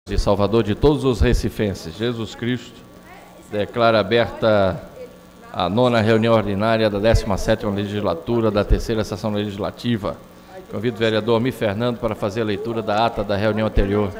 de Salvador de todos os recifenses. Jesus Cristo declara aberta a 9ª reunião ordinária da 17ª legislatura da 3ª sessão legislativa. Convido o vereador Almir Fernando para fazer a leitura da ata da reunião anterior.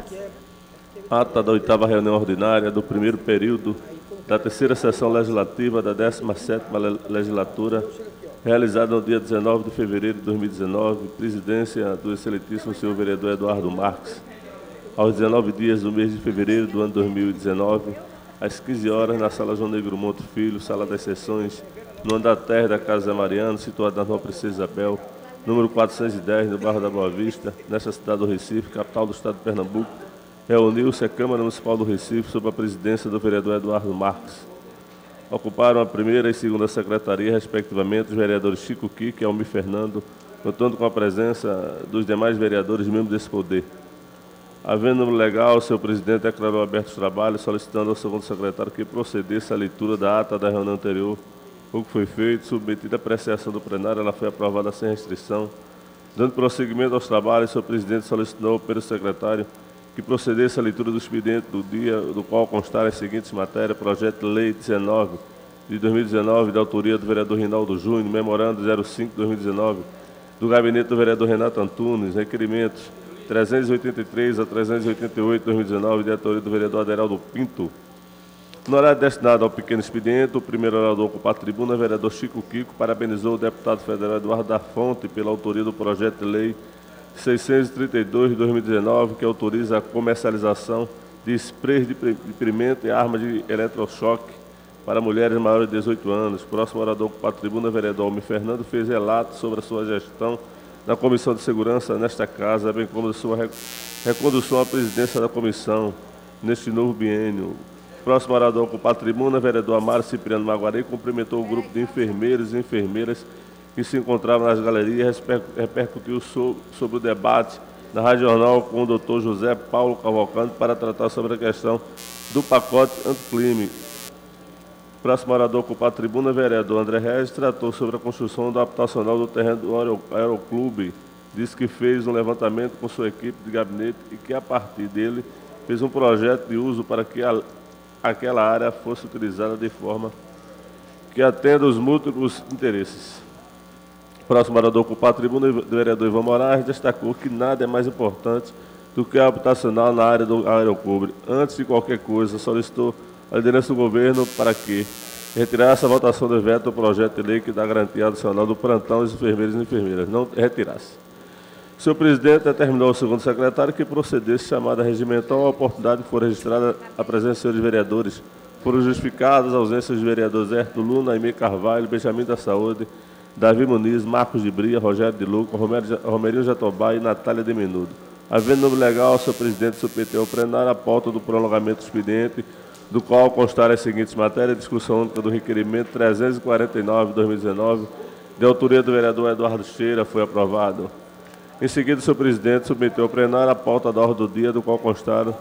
Ata da 8ª reunião ordinária do primeiro período da 3ª sessão legislativa da 17ª legislatura, realizada no dia 19 de fevereiro de 2019, presidência do excelentíssimo senhor vereador Eduardo Marques, aos 19 dias do mês de fevereiro do ano 2019, às 15 horas, na Sala João Negro Monte Filho, Sala das Sessões, no andar terra da Casa Zé Mariano, situada na Rua Princesa Isabel, número 410, no bairro da Boa Vista, nesta cidade do Recife, capital do estado de Pernambuco, reuniu-se a Câmara Municipal do Recife sob a presidência do vereador Eduardo Marques. Ocuparam a primeira e segunda secretaria, respectivamente, os vereadores Chico Kik e Almir Fernando, contando com a presença dos demais vereadores membros desse poder. Havendo no legal, o seu presidente declarou abertos os trabalhos, solicitando ao segundo secretário que procedesse à leitura da ata da reunião anterior, o que foi feito, submetida à apreciação do plenário, ela foi aprovada sem restrição. Dando prosseguimento aos trabalhos, o seu presidente solicitou pelo secretário que procedesse à leitura do expediente do dia, do qual constarem as seguintes matérias: projeto de lei 19 de 2019, da autoria do vereador Rinaldo Júnior, memorando 05/2019, do gabinete do vereador Renato Antunes, requerimentos 383 a 388 2019, de autoria do vereador Aderaldo Pinto. No horário destinado ao pequeno expediente, o primeiro orador ocupar a tribuna, o vereador Chico Kiko, parabenizou o deputado federal Eduardo da Fonte pela autoria do projeto de lei 632 de 2019, que autoriza a comercialização de sprays de deprimento e armas de eletrochoque para mulheres maiores de 18 anos. Próximo orador ocupar a tribuna, o vereador Almir Fernando, fez relato sobre a sua gestão na Comissão de Segurança nesta casa, bem como a sua recondução à presidência da comissão neste novo biênio. Próximo orador ocupar a tribuna, o vereador Amário Cipriano Maguari, cumprimentou o grupo de enfermeiros e enfermeiras que se encontravam nas galerias, repercutiu sobre o debate na Rádio Jornal com o doutor José Paulo Cavalcante para tratar sobre a questão do pacote anticrime. Próximo orador ocupar a tribuna, o vereador André Regis, tratou sobre a construção do habitacional do terreno do Aeroclube. Disse que fez um levantamento com sua equipe de gabinete e que, a partir dele, fez um projeto de uso para que aquela área fosse utilizada de forma que atenda os múltiplos interesses. Próximo orador ocupar a tribuna, o vereador Ivan Moraes destacou que nada é mais importante do que o habitacional na área do Aeroclube. Antes de qualquer coisa, solicitou a liderança do governo para que retirasse a votação do veto do projeto de lei que dá garantia adicional do plantão dos enfermeiros e enfermeiras. Não retirasse. O senhor presidente determinou ao segundo secretário que procedesse chamada regimental. A oportunidade que for registrada a presença dos senhores vereadores. Foram justificadas a ausência dos vereadores Hérito Luna, Aimee Carvalho, Benjamin da Saúde, Davi Muniz, Marcos de Bria, Rogério de Luca, Romerinho Jatobá e Natália de Menudo. Havendo nome legal, o senhor presidente submeteu ao plenário a pauta do prolongamento do expediente, do qual constarem as seguintes matérias: discussão única do requerimento 349 de 2019, de autoria do vereador Eduardo Cheira, foi aprovado. Em seguida, o senhor presidente submeteu ao plenário a pauta da ordem do dia, do qual constaram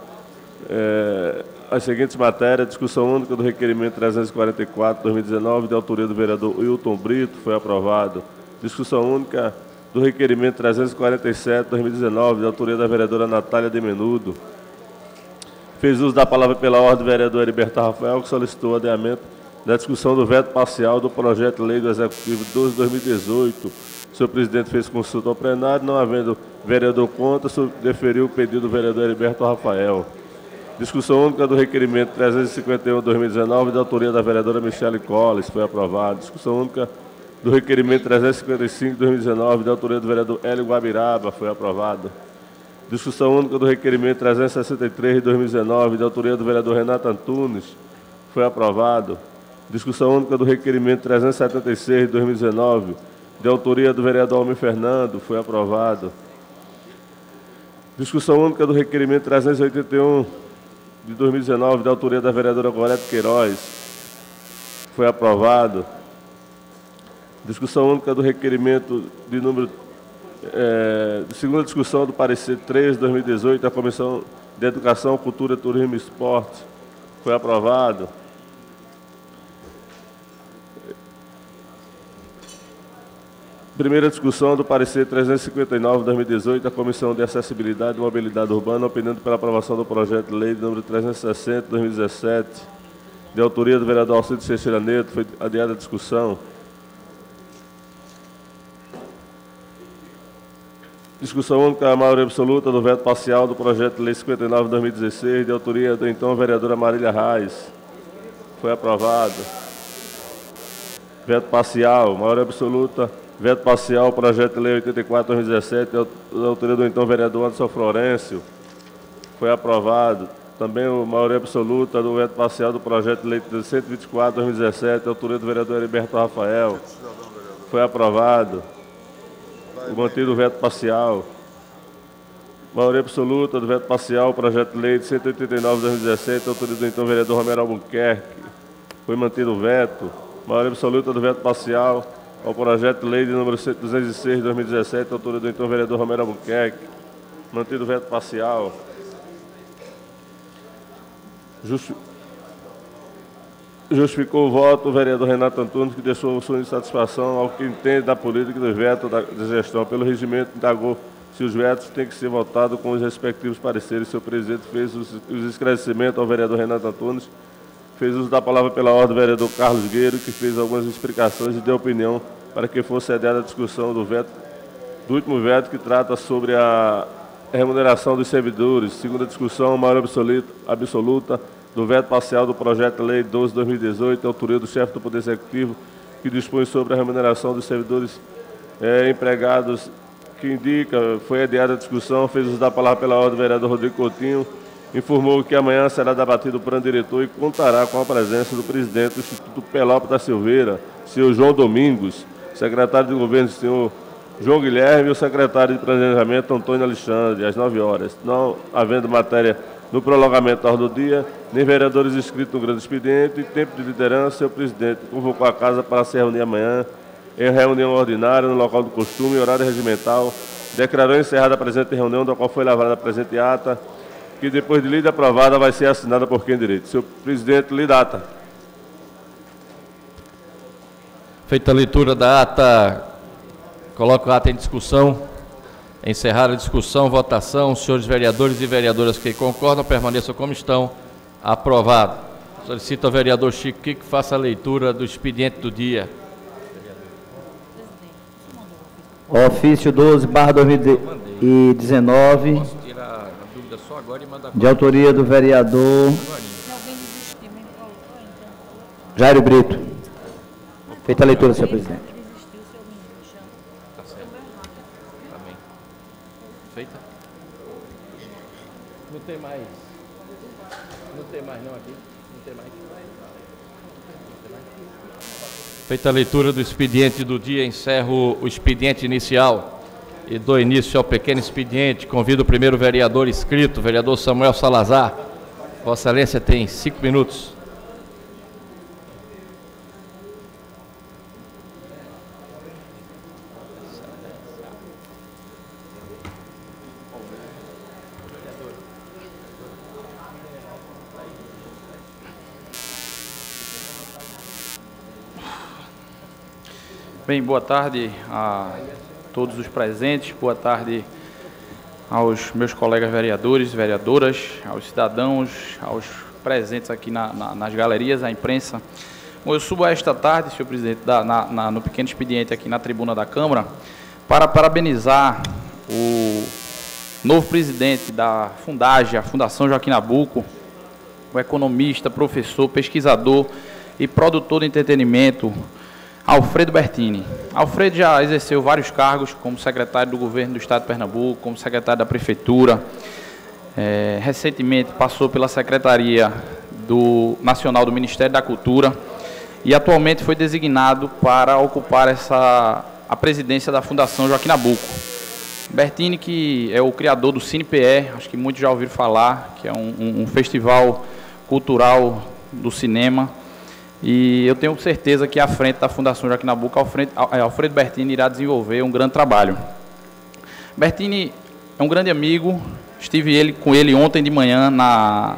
as seguintes matérias: discussão única do requerimento 344 de 2019, de autoria do vereador Wilton Brito, foi aprovado. Discussão única do requerimento 347 de 2019, de autoria da vereadora Natália de Menudo. Fez uso da palavra pela ordem o vereador Heriberto Rafael, que solicitou o adiamento da discussão do veto parcial do projeto de lei do Executivo 12 de 2018. O senhor presidente fez consulta ao plenário, não havendo vereador contra, deferiu o pedido do vereador Heriberto Rafael. Discussão única do requerimento 351 de 2019, de autoria da vereadora Michele Colles, foi aprovado. Discussão única do requerimento 355 de 2019, de autoria do vereador Hélio Guabiraba, foi aprovado. Discussão única do requerimento 363 de 2019, de autoria do vereador Renato Antunes, foi aprovado. Discussão única do requerimento 376 de 2019, de autoria do vereador Almir Fernando, foi aprovado. Discussão única do requerimento 381 de 2019, de autoria da vereadora Gorete Queiroz, foi aprovado. Discussão única do requerimento de número segunda discussão do parecer 3 de 2018 da Comissão de Educação, Cultura, Turismo e Esporte, foi aprovado. Primeira discussão do parecer 359/2018 da Comissão de Acessibilidade e Mobilidade Urbana, opinando pela aprovação do projeto de lei número 360/2017, de autoria do vereador Alcides Teixeira Neto. Foi adiada a discussão. Discussão única, a maioria absoluta do veto parcial do projeto de lei 59/2016, de autoria da então vereadora Marília Reis. Foi aprovado. Veto parcial, maioria absoluta. Veto parcial, projeto de lei 84/2017, da autoria do então vereador Anderson Florencio. Foi aprovado. Também a maioria absoluta do veto parcial do projeto de lei 124/2017, da autoria do vereador Heriberto Rafael. Foi aprovado. O mantido veto parcial. Maioria absoluta do veto parcial, projeto de lei de 189/2017, autoria do então vereador Romero Albuquerque. Foi mantido o veto. Maioria absoluta do veto parcial ao projeto de lei de número 206/2017, autoria do então vereador Romero Albuquerque. Mantido o veto parcial. Justificou o voto o vereador Renato Antunes, que deixou sua insatisfação ao que entende da política do veto da gestão. Pelo regimento, indagou se os vetos têm que ser votados com os respectivos pareceres. Seu presidente fez os esclarecimentos ao vereador Renato Antunes, fez uso da palavra pela ordem do vereador Carlos Gueiro, que fez algumas explicações e deu opinião para que fosse adiada a discussão do último veto, que trata sobre a remuneração dos servidores. Segunda discussão, maioria absoluta do veto parcial do projeto de lei 12/2018, autoria do chefe do Poder Executivo, que dispõe sobre a remuneração dos servidores empregados, que indica, foi adiada a discussão, fez uso da palavra pela ordem do vereador Rodrigo Coutinho, informou que amanhã será debatido o plano diretor e contará com a presença do presidente do Instituto Pelópio da Silveira, senhor João Domingos, secretário de governo, senhor João Guilherme, e o secretário de planejamento, Antônio Alexandre, às 9 horas. Não havendo matéria no prolongamento da ordem do dia, nem vereadores inscritos no grande expediente, tempo de liderança, o presidente convocou a casa para se reunir amanhã, em reunião ordinária, no local do costume, horário regimental, declarou encerrada a presente reunião, da qual foi lavrada a presente ata, que depois de lida e aprovada vai ser assinada por quem direito. Senhor presidente, lhe ata. Feita a leitura da ata, coloco a ata em discussão. Encerrada a discussão, votação. Os senhores vereadores e vereadoras que concordam, permaneçam como estão. Aprovado. Solicito ao vereador Chico que faça a leitura do expediente do dia. Ofício 12/2019, Posso tirar a dúvida só agora e mandar de autoria do vereador Jairo Brito. Feita a leitura, senhor presidente. Tá certo. Também. Feita? Não tem mais. Não tem mais não aqui. Não tem mais. Feita a leitura do expediente do dia, encerro o expediente inicial e dou início ao pequeno expediente. Convido o primeiro vereador inscrito, vereador Samuel Salazar. Vossa Excelência tem 5 minutos. Bem, boa tarde a todos os presentes, boa tarde aos meus colegas vereadores, vereadoras, aos cidadãos, aos presentes aqui nas galerias, à imprensa. Bom, eu subo esta tarde, senhor presidente, no pequeno expediente aqui na tribuna da Câmara, para parabenizar o novo presidente da Fundage, a Fundação Joaquim Nabuco, o economista, professor, pesquisador e produtor de entretenimento, Alfredo Bertini. Alfredo já exerceu vários cargos como secretário do governo do Estado de Pernambuco, como secretário da Prefeitura. Recentemente passou pela Secretaria Nacional do Ministério da Cultura e atualmente foi designado para ocupar a presidência da Fundação Joaquim Nabuco. Bertini, que é o criador do CinePE, acho que muitos já ouviram falar, que é um festival cultural do cinema. E eu tenho certeza que à frente da Fundação Joaquim Nabuco, Alfredo Bertini irá desenvolver um grande trabalho. Bertini é um grande amigo, estive com ele ontem de manhã na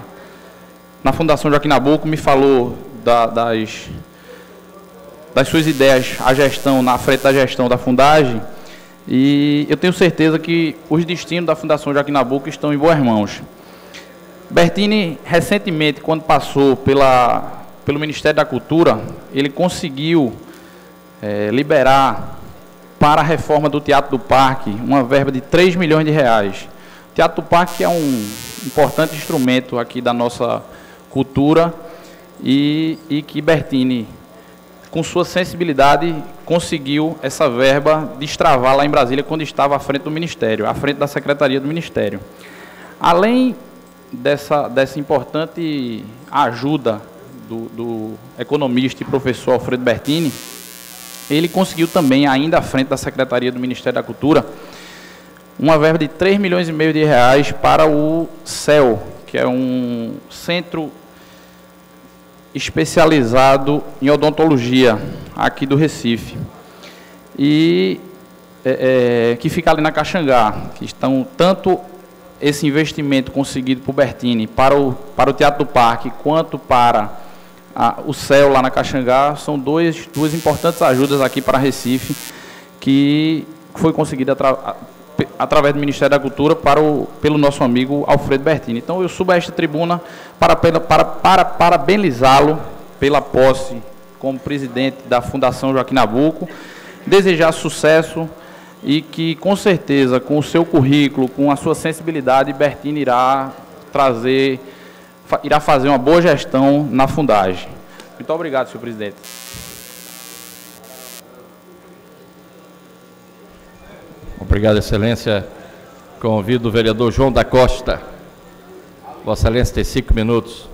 das suas ideias à gestão, na frente da gestão da Fundagem, e eu tenho certeza que os destinos da Fundação Joaquim Nabuco estão em boas mãos. Bertini, recentemente, quando passou pelo Ministério da Cultura, ele conseguiu liberar para a reforma do Teatro do Parque uma verba de 3 milhões de reais. O Teatro do Parque é um importante instrumento aqui da nossa cultura e que Bertini, com sua sensibilidade, conseguiu essa verba destravar lá em Brasília, quando estava à frente do Ministério, à frente da Secretaria do Ministério. Além dessa importante ajuda do economista e professor Alfredo Bertini, ele conseguiu também, ainda à frente da Secretaria do Ministério da Cultura, uma verba de 3 milhões e meio de reais para o CEL, que é um centro especializado em odontologia aqui do Recife, e que fica ali na Caxangá, que estão tanto esse investimento conseguido por Bertini para o Teatro do Parque, quanto para o CEL lá na Caxangá, são duas importantes ajudas aqui para Recife, que foi conseguida através do Ministério da Cultura pelo nosso amigo Alfredo Bertini. Então eu subo a esta tribuna para parabenizá-lo pela posse como presidente da Fundação Joaquim Nabuco, desejar sucesso e que, com certeza, com o seu currículo, com a sua sensibilidade, Bertini irá fazer uma boa gestão na Fundagem. Muito obrigado, senhor presidente. Obrigado, Excelência. Convido o vereador João da Costa. Vossa Excelência tem 5 minutos.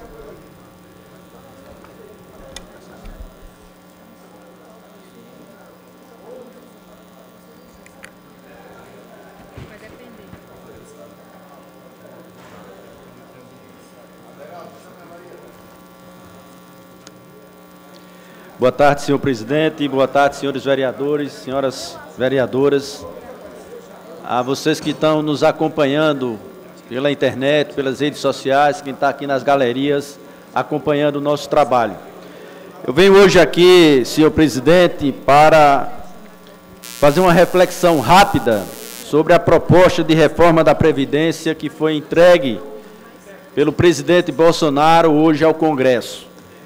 Boa tarde, senhor presidente. Boa tarde, senhores vereadores, senhoras vereadoras. A vocês que estão nos acompanhando pela internet, pelas redes sociais, quem está aqui nas galerias, acompanhando o nosso trabalho. Eu venho hoje aqui, senhor presidente, para fazer uma reflexão rápida sobre a proposta de reforma da Previdência que foi entregue pelo presidente Bolsonaro hoje ao Congresso.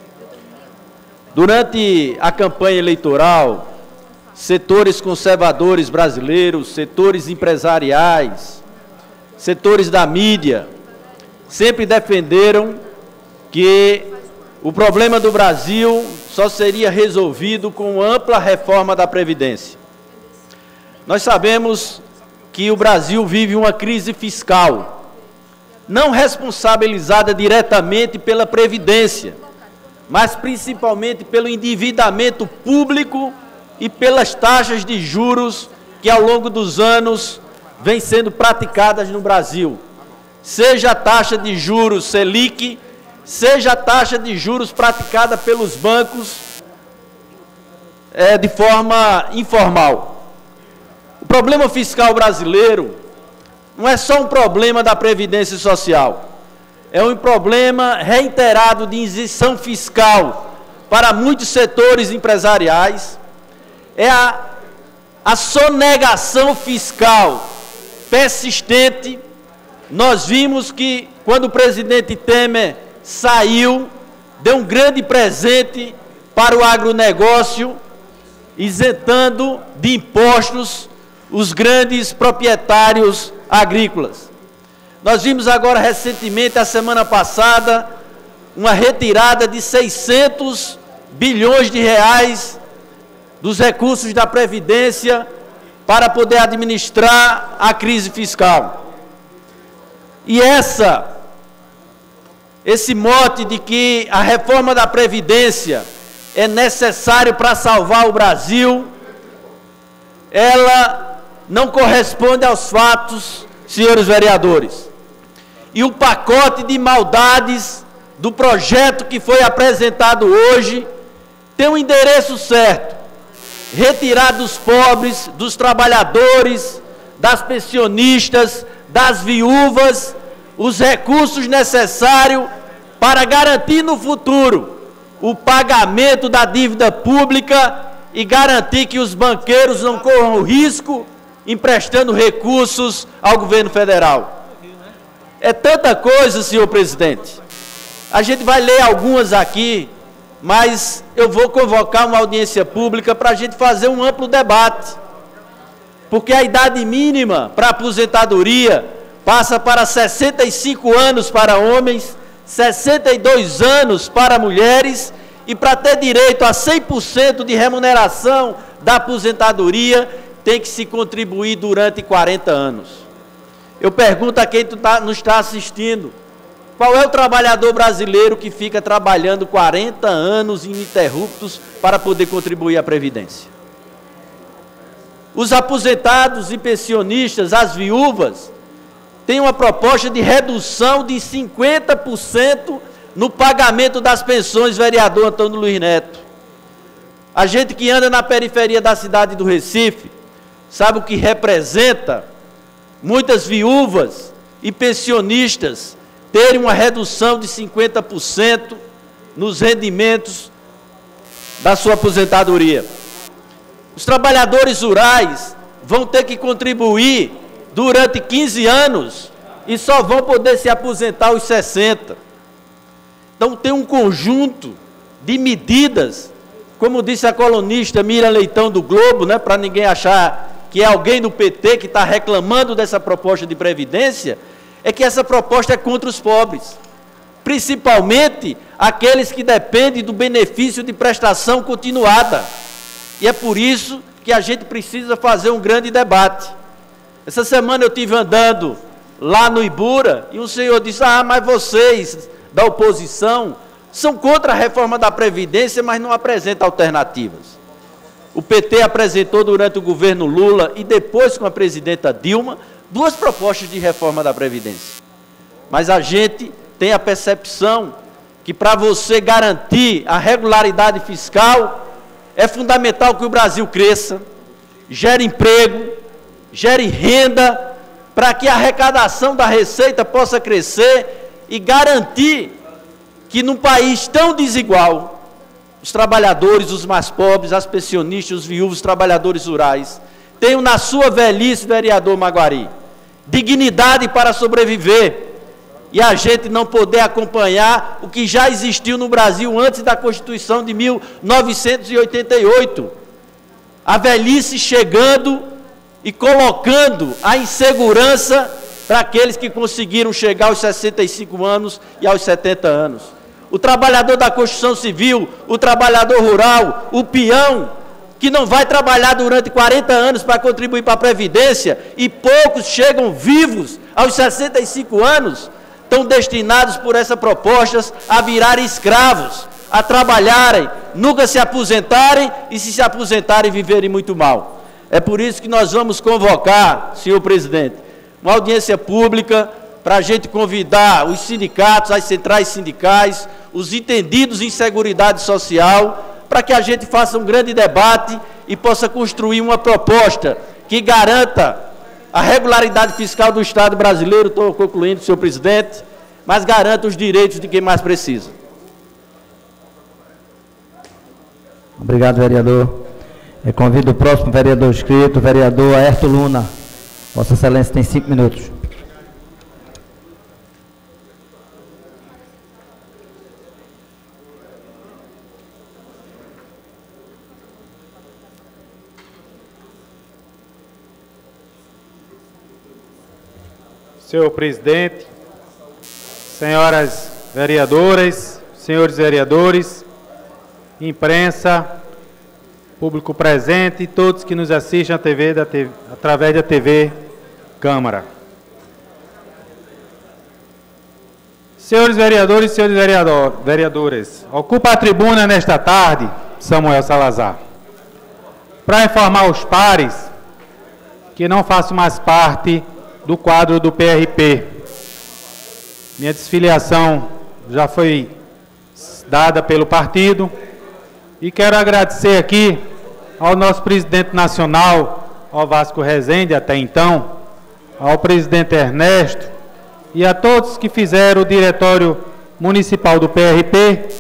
Durante a campanha eleitoral, setores conservadores brasileiros, setores empresariais, setores da mídia, sempre defenderam que o problema do Brasil só seria resolvido com ampla reforma da Previdência. Nós sabemos que o Brasil vive uma crise fiscal, não responsabilizada diretamente pela Previdência, mas principalmente pelo endividamento público e pelas taxas de juros que ao longo dos anos vêm sendo praticadas no Brasil. Seja a taxa de juros Selic, seja a taxa de juros praticada pelos bancos de forma informal. O problema fiscal brasileiro não é só um problema da Previdência Social, é um problema reiterado de isenção fiscal para muitos setores empresariais, é a sonegação fiscal persistente. Nós vimos que, quando o presidente Temer saiu, deu um grande presente para o agronegócio, isentando de impostos os grandes proprietários agrícolas. Nós vimos agora recentemente, a semana passada, uma retirada de 600 bilhões de reais dos recursos da Previdência para poder administrar a crise fiscal. E esse mote de que a reforma da Previdência é necessário para salvar o Brasil, ela não corresponde aos fatos, senhores vereadores. E o pacote de maldades do projeto que foi apresentado hoje tem um endereço certo: retirar dos pobres, dos trabalhadores, das pensionistas, das viúvas, os recursos necessários para garantir no futuro o pagamento da dívida pública e garantir que os banqueiros não corram risco emprestando recursos ao governo federal. É tanta coisa, senhor presidente. A gente vai ler algumas aqui, mas eu vou convocar uma audiência pública para a gente fazer um amplo debate. Porque a idade mínima para aposentadoria passa para 65 anos para homens, 62 anos para mulheres, e para ter direito a 100% de remuneração da aposentadoria, tem que se contribuir durante 40 anos. Eu pergunto a quem nos está assistindo, qual é o trabalhador brasileiro que fica trabalhando 40 anos ininterruptos para poder contribuir à Previdência? Os aposentados e pensionistas, as viúvas, têm uma proposta de redução de 50% no pagamento das pensões, vereador Antônio Luiz Neto. A gente que anda na periferia da cidade do Recife, sabe o que representa muitas viúvas e pensionistas terem uma redução de 50% nos rendimentos da sua aposentadoria. Os trabalhadores rurais vão ter que contribuir durante 15 anos e só vão poder se aposentar aos 60. Então tem um conjunto de medidas, como disse a colunista Miriam Leitão do Globo, né, para ninguém achar que é alguém do PT que está reclamando dessa proposta de previdência, é que essa proposta é contra os pobres, principalmente aqueles que dependem do benefício de prestação continuada. E é por isso que a gente precisa fazer um grande debate. Essa semana eu estive andando lá no Ibura e um senhor disse: ah, mas vocês da oposição são contra a reforma da Previdência, mas não apresentam alternativas. O PT apresentou durante o governo Lula e depois com a presidenta Dilma 2 propostas de reforma da Previdência. Mas a gente tem a percepção que para você garantir a regularidade fiscal é fundamental que o Brasil cresça, gere emprego, gere renda, para que a arrecadação da receita possa crescer e garantir que num país tão desigual, os trabalhadores, os mais pobres, as pensionistas, os viúvos, os trabalhadores rurais, tenham na sua velhice, vereador Maguari, dignidade para sobreviver, e a gente não poder acompanhar o que já existiu no Brasil antes da Constituição de 1988. A velhice chegando e colocando a insegurança para aqueles que conseguiram chegar aos 65 anos e aos 70 anos. O trabalhador da construção civil, o trabalhador rural, o peão, que não vai trabalhar durante 40 anos para contribuir para a Previdência, e poucos chegam vivos aos 65 anos, estão destinados por essas propostas a virarem escravos, a trabalharem, nunca se aposentarem e, se aposentarem, viverem muito mal. É por isso que nós vamos convocar, senhor presidente, uma audiência pública para a gente convidar os sindicatos, as centrais sindicais, os entendidos em seguridade social, para que a gente faça um grande debate e possa construir uma proposta que garanta a regularidade fiscal do Estado brasileiro, estou concluindo, senhor presidente, mas garanta os direitos de quem mais precisa. Obrigado, vereador. Eu convido o próximo vereador inscrito, o vereador Aerto Luna. Vossa Excelência tem 5 minutos. Senhor presidente, senhoras vereadoras, senhores vereadores, imprensa, público presente e todos que nos assistem através da TV Câmara. Senhores vereadores e senhores vereadoras, ocupa a tribuna nesta tarde, Samuel Salazar, para informar os pares que não faço mais parte do quadro do PRP. Minha desfiliação já foi dada pelo partido e quero agradecer aqui ao nosso presidente nacional, ao Vasco Rezende, até então, ao presidente Ernesto e a todos que fizeram o diretório municipal do PRP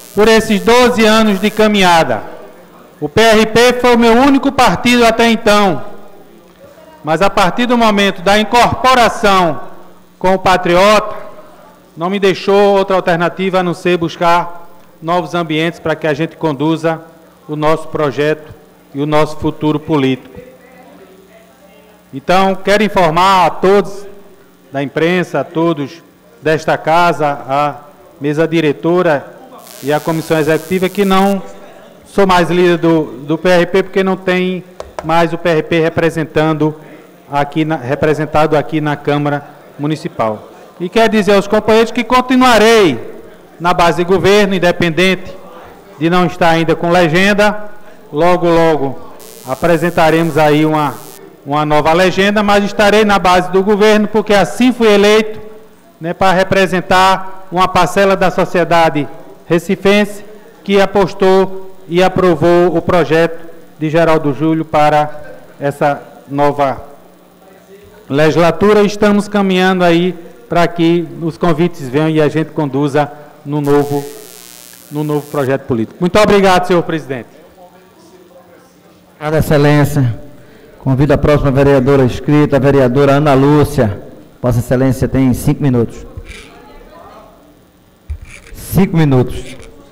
por esses 12 anos de caminhada. O PRP foi o meu único partido até então, mas a partir do momento da incorporação com o Patriota, não me deixou outra alternativa a não ser buscar novos ambientes para que a gente conduza o nosso projeto e o nosso futuro político. Então, quero informar a todos da imprensa, a todos desta casa, a mesa diretora e a comissão executiva, que não sou mais líder do PRP, porque não tem mais o PRP representado aqui na Câmara Municipal. E quero dizer aos companheiros que continuarei na base de governo, independente de não estar ainda com legenda. Logo, logo apresentaremos aí uma nova legenda, mas estarei na base do governo, porque assim fui eleito, né, para representar uma parcela da sociedade recifense que apostou e aprovou o projeto de Geraldo Júlio para essa nova legislatura. Estamos caminhando aí para que os convites venham e a gente conduza no novo projeto político. Muito obrigado, senhor presidente. Obrigado, excelência. Convido a próxima vereadora inscrita, a vereadora Ana Lúcia. Vossa excelência tem 5 minutos. 5 minutos.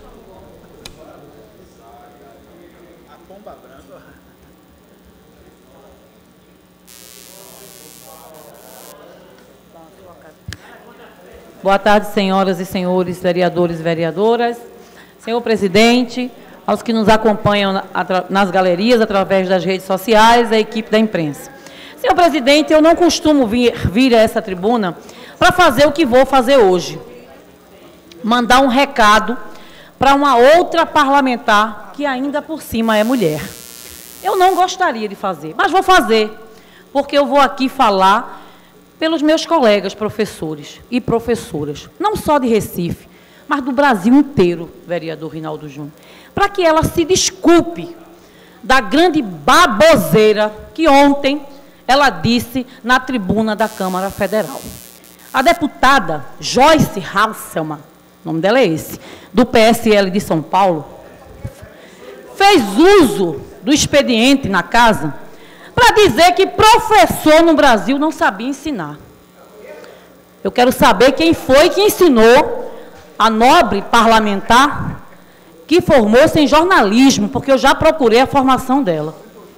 Boa tarde, senhoras e senhores vereadores e vereadoras. Senhor presidente, aos que nos acompanham nas galerias, através das redes sociais, a equipe da imprensa. Senhor presidente, eu não costumo vir a essa tribuna para fazer o que vou fazer hoje. Mandar um recado para uma outra parlamentar que ainda por cima é mulher. Eu não gostaria de fazer, mas vou fazer, porque eu vou aqui falar pelos meus colegas professores e professoras, não só de Recife, mas do Brasil inteiro, vereador Rinaldo Júnior, para que ela se desculpe da grande baboseira que ontem ela disse na tribuna da Câmara Federal. A deputada Joyce Hasselmann, o nome dela é esse, do PSL de São Paulo, fez uso do expediente na casa para dizer que professor no Brasil não sabia ensinar. Eu quero saber quem foi que ensinou a nobre parlamentar que formou-se em jornalismo, porque eu já procurei a formação dela.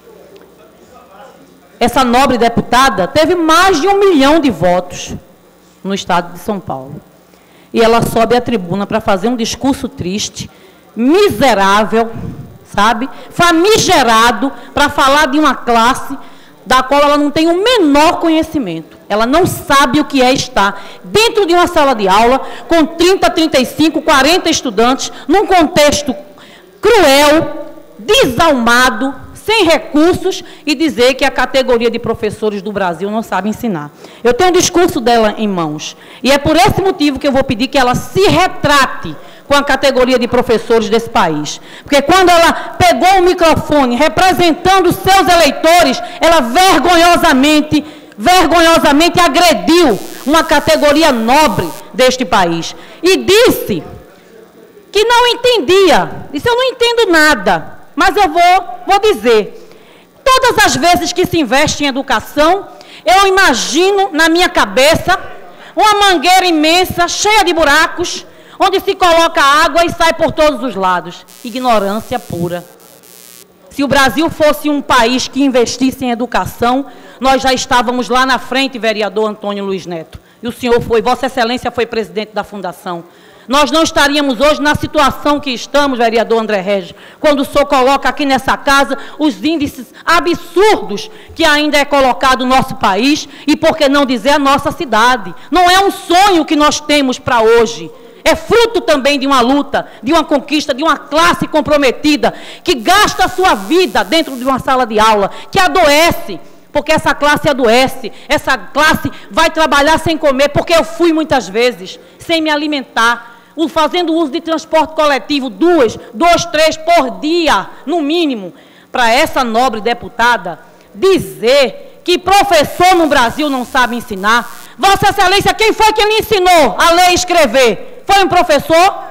Essa nobre deputada teve mais de 1 milhão de votos no estado de São Paulo. E ela sobe à tribuna para fazer um discurso triste, miserável, sabe? Famigerado, para falar de uma classe da qual ela não tem o menor conhecimento. Ela não sabe o que é estar dentro de uma sala de aula com 30, 35, 40 estudantes, num contexto cruel, desalmado, sem recursos, e dizer que a categoria de professores do Brasil não sabe ensinar. Eu tenho o discurso dela em mãos, e é por esse motivo que eu vou pedir que ela se retrate com a categoria de professores desse país. Porque quando ela pegou o microfone representando os seus eleitores, ela vergonhosamente agrediu uma categoria nobre deste país. E disse que não entendia. Disse, eu não entendo nada, mas eu vou dizer. Todas as vezes que se investe em educação, eu imagino na minha cabeça uma mangueira imensa, cheia de buracos, onde se coloca água e sai por todos os lados. Ignorância pura. Se o Brasil fosse um país que investisse em educação, nós já estávamos lá na frente, vereador Antônio Luiz Neto. E o senhor Vossa Excelência foi presidente da fundação. Nós não estaríamos hoje na situação que estamos, vereador André Regis, quando o senhor coloca aqui nessa casa os índices absurdos que ainda é colocado no nosso país e, por que não dizer, a nossa cidade. Não é um sonho que nós temos para hoje. É fruto também de uma luta, de uma conquista, de uma classe comprometida, que gasta a sua vida dentro de uma sala de aula, que adoece, porque essa classe adoece, essa classe vai trabalhar sem comer, porque eu fui muitas vezes, sem me alimentar, fazendo uso de transporte coletivo, 2, 3 por dia, no mínimo, para essa nobre deputada dizer que professor no Brasil não sabe ensinar. Vossa Excelência, quem foi que lhe ensinou a ler e escrever? Foi um professor?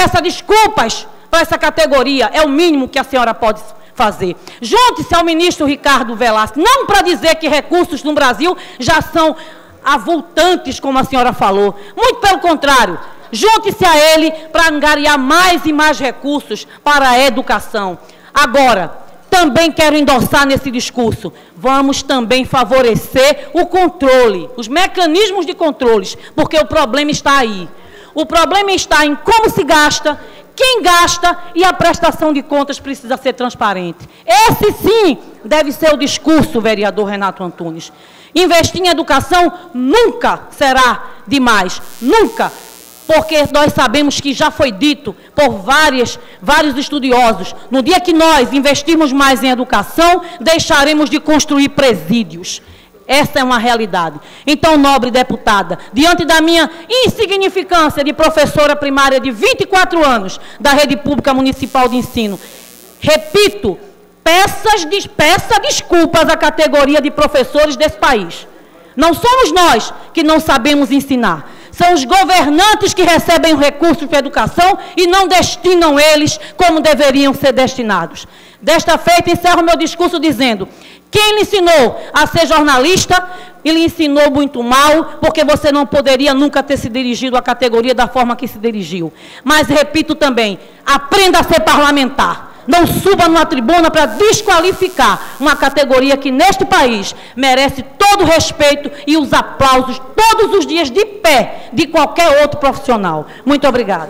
peça desculpas para essa categoria, é o mínimo que a senhora pode fazer. Junte-se ao ministro Ricardo Velasquez, não para dizer que recursos no Brasil já são avultantes, como a senhora falou, muito pelo contrário, junte-se a ele para angariar mais e mais recursos para a educação. Agora, também quero endossar nesse discurso, vamos também favorecer o controle, os mecanismos de controles, porque o problema está aí. O problema está em como se gasta, quem gasta, e a prestação de contas precisa ser transparente. Esse sim deve ser o discurso, vereador Renato Antunes. Investir em educação nunca será demais, nunca. Porque nós sabemos que já foi dito por vários estudiosos, no dia que nós investirmos mais em educação, deixaremos de construir presídios. Essa é uma realidade. Então, nobre deputada, diante da minha insignificância de professora primária de 24 anos da Rede Pública Municipal de Ensino, repito, peça desculpas à categoria de professores desse país. Não somos nós que não sabemos ensinar. São os governantes que recebem recursos para a educação e não destinam eles como deveriam ser destinados. Desta feita, encerro meu discurso dizendo: quem lhe ensinou a ser jornalista, ele ensinou muito mal, porque você não poderia nunca ter se dirigido à categoria da forma que se dirigiu. Mas, repito também, aprenda a ser parlamentar. Não suba numa tribuna para desqualificar uma categoria que, neste país, merece todo o respeito e os aplausos todos os dias de pé de qualquer outro profissional. Muito obrigada.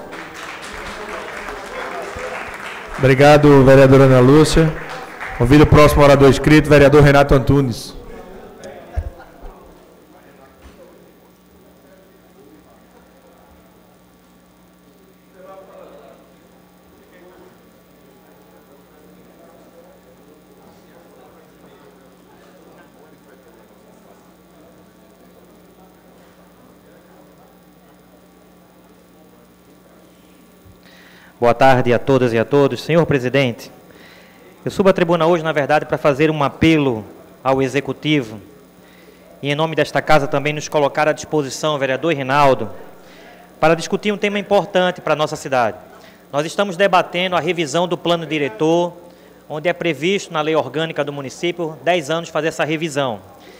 Obrigado, vereadora Ana Lúcia. Convido o próximo orador inscrito, vereador Renato Antunes. Boa tarde a todas e a todos. Senhor presidente, eu subo à tribuna hoje, na verdade, para fazer um apelo ao Executivo e, em nome desta casa, também nos colocar à disposição, vereador Rinaldo, para discutir um tema importante para a nossa cidade. Nós estamos debatendo a revisão do plano diretor, onde é previsto na lei orgânica do município 10 anos fazer essa revisão.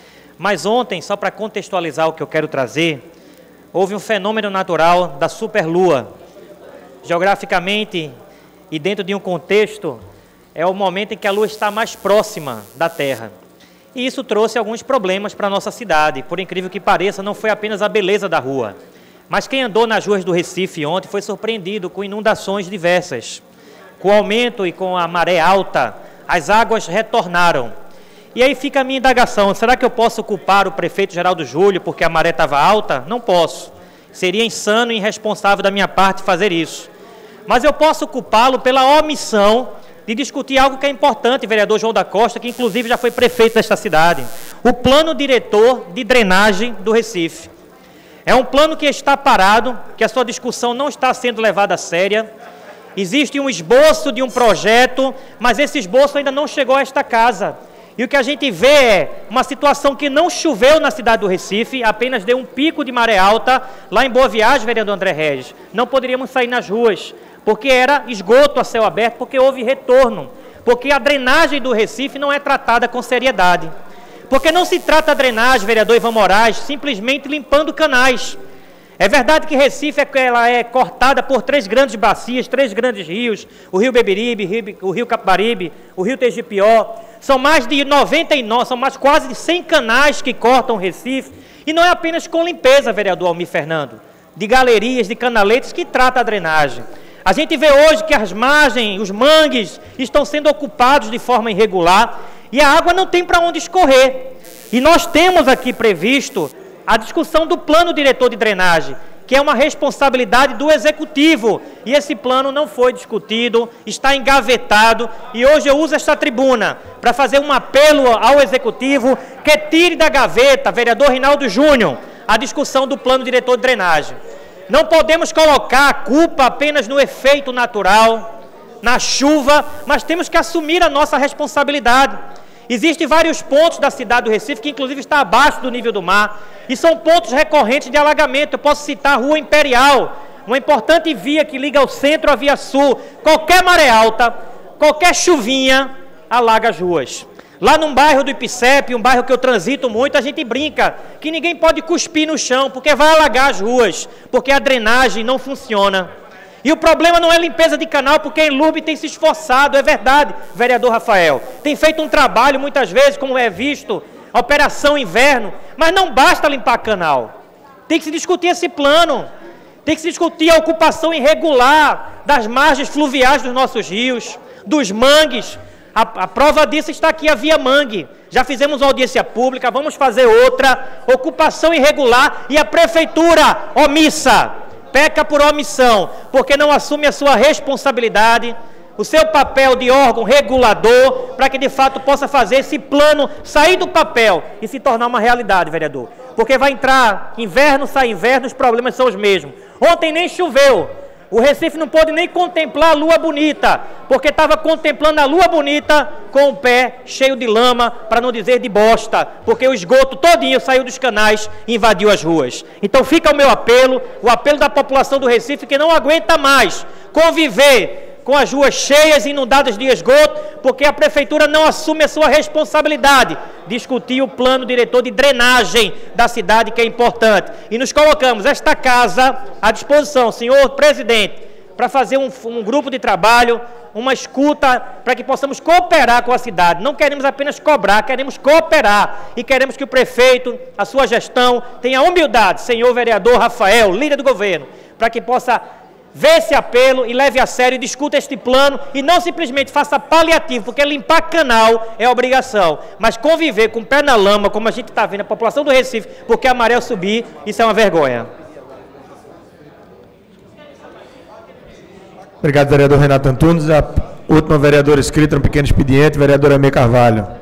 Mas ontem, só para contextualizar o que eu quero trazer, houve um fenômeno natural da superlua. Geograficamente e dentro de um contexto, é o momento em que a Lua está mais próxima da Terra. E isso trouxe alguns problemas para a nossa cidade. Por incrível que pareça, não foi apenas a beleza da rua. Mas quem andou nas ruas do Recife ontem foi surpreendido com inundações diversas. Com o aumento e com a maré alta, as águas retornaram. E aí fica a minha indagação, será que eu posso culpar o prefeito Geraldo Júlio porque a maré estava alta? Não posso. Seria insano e irresponsável da minha parte fazer isso. Mas eu posso culpá-lo pela omissão de discutir algo que é importante, vereador João da Costa, que inclusive já foi prefeito desta cidade. O plano diretor de drenagem do Recife. É um plano que está parado, que a sua discussão não está sendo levada a sério. Existe um esboço de um projeto, mas esse esboço ainda não chegou a esta casa. E o que a gente vê é uma situação que não choveu na cidade do Recife, apenas deu um pico de maré alta lá em Boa Viagem, vereador André Regis. Não poderíamos sair nas ruas, porque era esgoto a céu aberto, porque houve retorno, porque a drenagem do Recife não é tratada com seriedade. Porque não se trata a drenagem, vereador Ivan Moraes, simplesmente limpando canais. É verdade que Recife ela é cortada por 3 grandes bacias, 3 grandes rios, o rio Beberibe, o rio Capibaribe, o rio Tegipió. São mais de 99, são mais quase de 100 canais que cortam o Recife. E não é apenas com limpeza, vereador Almir Fernando, de galerias, de canaletes que trata a drenagem. A gente vê hoje que as margens, os mangues, estão sendo ocupados de forma irregular e a água não tem para onde escorrer. E nós temos aqui previsto a discussão do plano diretor de drenagem, que é uma responsabilidade do Executivo. E esse plano não foi discutido, está engavetado. E hoje eu uso esta tribuna para fazer um apelo ao Executivo que tire da gaveta, vereador Rinaldo Júnior, a discussão do plano diretor de drenagem. Não podemos colocar a culpa apenas no efeito natural, na chuva, mas temos que assumir a nossa responsabilidade. Existem vários pontos da cidade do Recife que inclusive está abaixo do nível do mar e são pontos recorrentes de alagamento. Eu posso citar a Rua Imperial, uma importante via que liga ao centro à via sul. Qualquer maré alta, qualquer chuvinha, alaga as ruas. Lá num bairro do Ipicep, um bairro que eu transito muito, a gente brinca que ninguém pode cuspir no chão, porque vai alagar as ruas, porque a drenagem não funciona. E o problema não é limpeza de canal, porque a Enlurb tem se esforçado, é verdade, vereador Rafael. Tem feito um trabalho, muitas vezes, como é visto, Operação Inverno, mas não basta limpar canal. Tem que se discutir esse plano, tem que se discutir a ocupação irregular das margens fluviais dos nossos rios, dos mangues. A prova disso está aqui, a Via Mangue. Já fizemos uma audiência pública, vamos fazer outra. Ocupação irregular e a prefeitura omissa, peca por omissão, porque não assume a sua responsabilidade, o seu papel de órgão regulador, para que de fato possa fazer esse plano sair do papel e se tornar uma realidade, vereador. Porque vai entrar inverno, sai inverno, os problemas são os mesmos. Ontem nem choveu. O Recife não pôde nem contemplar a lua bonita, porque estava contemplando a lua bonita com o pé cheio de lama, para não dizer de bosta, porque o esgoto todinho saiu dos canais e invadiu as ruas. Então fica o meu apelo, o apelo da população do Recife, que não aguenta mais conviver com as ruas cheias, inundadas de esgoto, porque a prefeitura não assume a sua responsabilidade. Discutir o plano diretor de drenagem da cidade, que é importante. E nos colocamos esta casa à disposição, senhor presidente, para fazer um grupo de trabalho, uma escuta, para que possamos cooperar com a cidade. Não queremos apenas cobrar, queremos cooperar. E queremos que o prefeito, a sua gestão, tenha humildade, senhor vereador Rafael, líder do governo, para que possa vê esse apelo e leve a sério e discuta este plano e não simplesmente faça paliativo, porque limpar canal é obrigação, mas conviver com o pé na lama, como a gente está vendo a população do Recife, porque a maré subir, isso é uma vergonha. Obrigado, vereador Renato Antunes. A última vereadora inscrita no pequeno expediente, vereadora Amê Carvalho.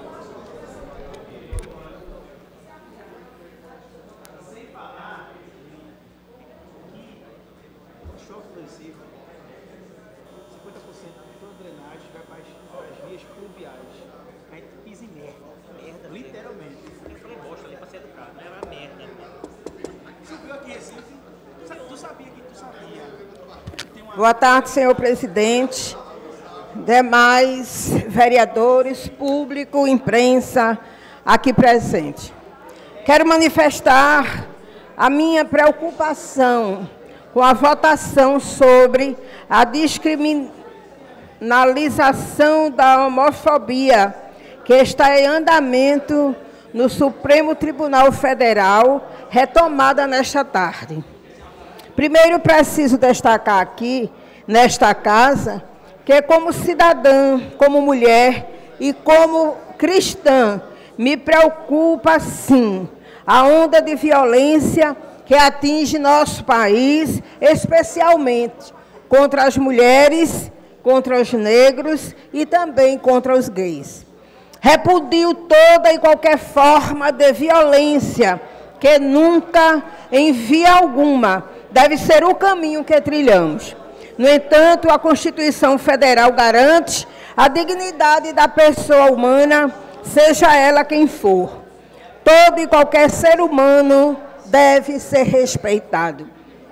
Boa tarde, senhor presidente, demais vereadores, público, imprensa aqui presente. Quero manifestar a minha preocupação com a votação sobre a descriminalização da homofobia que está em andamento no Supremo Tribunal Federal, retomada nesta tarde. Primeiro, preciso destacar aqui, nesta casa, que como cidadã, como mulher e como cristã, me preocupa, sim, a onda de violência que atinge nosso país, especialmente contra as mulheres, contra os negros e também contra os gays. Repudio toda e qualquer forma de violência, que nunca, em via alguma, deve ser o caminho que trilhamos. No entanto, a Constituição Federal garante a dignidade da pessoa humana, seja ela quem for. Todo e qualquer ser humano deve ser respeitado.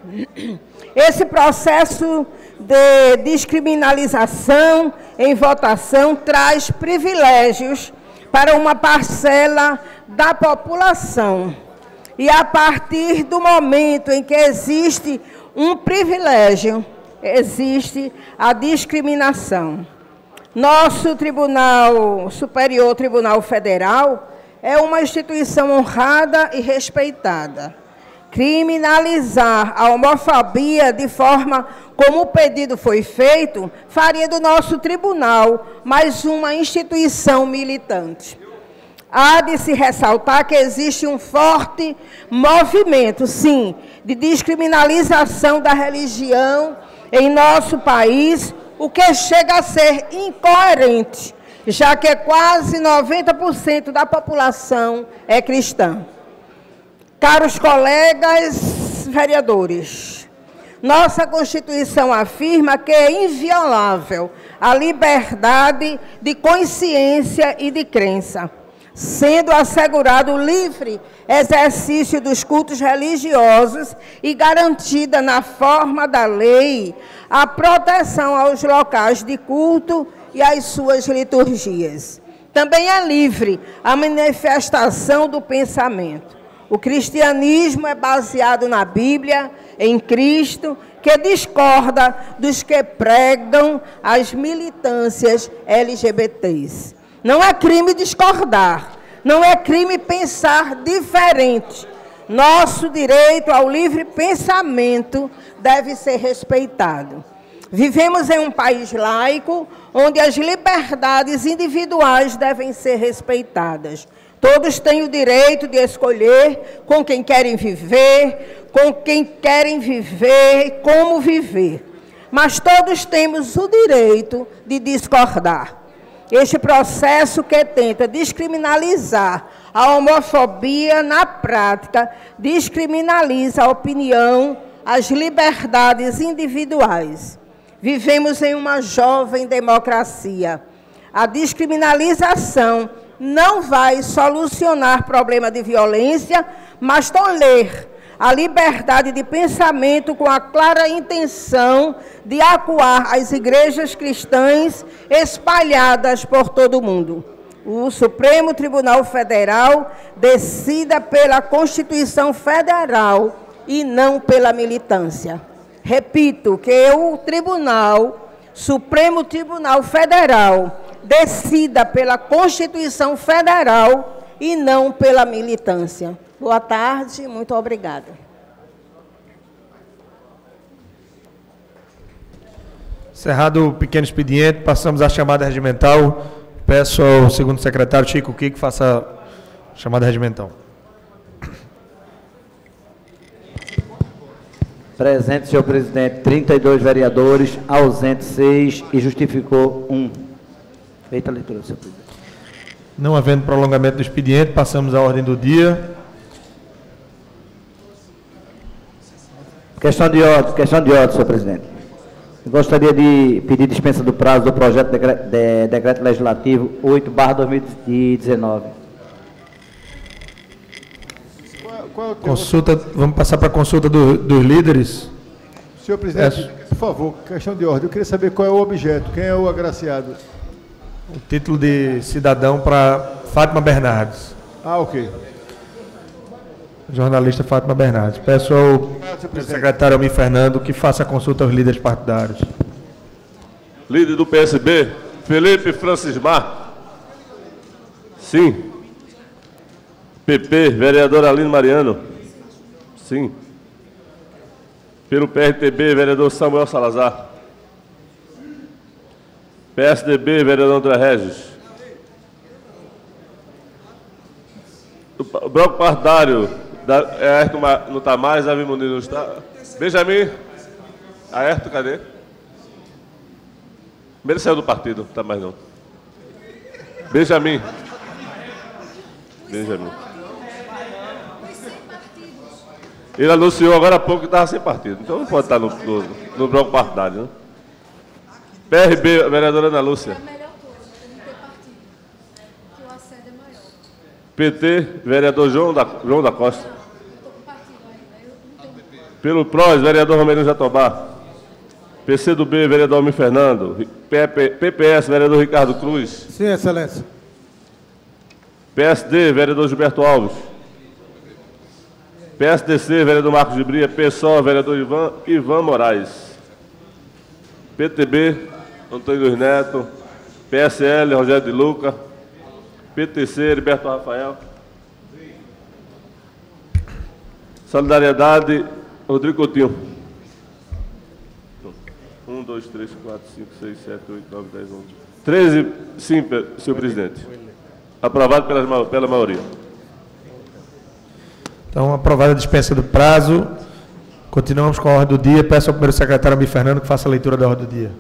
Esse processo de descriminalização em votação traz privilégios para uma parcela da população. E a partir do momento em que existe um privilégio, existe a discriminação. Nosso Tribunal Superior, Tribunal Federal, é uma instituição honrada e respeitada. Criminalizar a homofobia de forma como o pedido foi feito, faria do nosso tribunal mais uma instituição militante. Há de se ressaltar que existe um forte movimento, sim, de descriminalização da religião em nosso país, o que chega a ser incoerente, já que quase 90% da população é cristã. Caros colegas vereadores, nossa Constituição afirma que é inviolável a liberdade de consciência e de crença. sendo assegurado o livre exercício dos cultos religiosos e garantida na forma da lei a proteção aos locais de culto e às suas liturgias. Também é livre a manifestação do pensamento. O cristianismo é baseado na Bíblia, em Cristo, que discorda dos que pregam as militâncias LGBTs. Não é crime discordar, não é crime pensar diferente. Nosso direito ao livre pensamento deve ser respeitado. Vivemos em um país laico, onde as liberdades individuais devem ser respeitadas. Todos têm o direito de escolher com quem querem viver, como viver. Mas todos temos o direito de discordar. Este processo que tenta descriminalizar a homofobia, na prática, descriminaliza a opinião, as liberdades individuais. Vivemos em uma jovem democracia. A descriminalização não vai solucionar problema de violência, mas toler a liberdade de pensamento com a clara intenção de acuar as igrejas cristãs espalhadas por todo o mundo. O Supremo Tribunal Federal decida pela Constituição Federal e não pela militância. Repito, que o Supremo Tribunal Federal decida pela Constituição Federal e não pela militância. Boa tarde, muito obrigada. Encerrado o pequeno expediente, passamos à chamada regimental. Peço ao segundo secretário, Chico Kiko, que faça a chamada regimental. Presente, senhor presidente, 32 vereadores, ausente 6 e justificou 1. Feita a leitura, senhor presidente. Não havendo prolongamento do expediente, passamos à ordem do dia. Questão de ordem, senhor presidente. Eu gostaria de pedir dispensa do prazo do projeto de decreto legislativo 8/2019. Consulta, vamos passar para a consulta dos líderes. Senhor presidente, por favor, questão de ordem. Eu queria saber qual é o objeto, quem é o agraciado. O título de cidadão para Fátima Bernardes. Ah, ok. Jornalista Fátima Bernardes. Peço ao secretário Almir Fernando que faça a consulta aos líderes partidários. Líder do PSB, Felipe Francismar. Sim. PP, vereador Alino Mariano. Sim. Pelo PRTB, vereador Samuel Salazar. PSDB, vereador André Regis. O bloco partidário, Aerto não está mais, Davi Muniz não está. Benjamin, Aerto, cadê? Ele saiu do partido, não está mais não. Benjamin. Ele anunciou agora há pouco que estava sem partido, então não pode estar no bloco partidário, né? PRB, vereadora Ana Lúcia. PT, vereador João da Costa. Pelo PROS, vereador Romero Jatobá. PCdoB, vereador Almir Fernando. PPS, vereador Ricardo Cruz. Sim, excelência. PSD, vereador Gilberto Alves. PSDC, vereador Marcos de Bria. PSOL, vereador Ivan Moraes. PTB, Antônio Luiz Neto. PSL, Rogério de Luca. PTC, Heriberto Rafael. Solidariedade, Rodrigo Coutinho. 1, 2, 3, 4, 5, 6, 7, 8, 9, 10, 11. 13, sim, senhor presidente. Aprovado pela maioria. Então, aprovada a dispensa do prazo. Continuamos com a ordem do dia. Peço ao primeiro secretário Almir Fernando que faça a leitura da ordem do dia.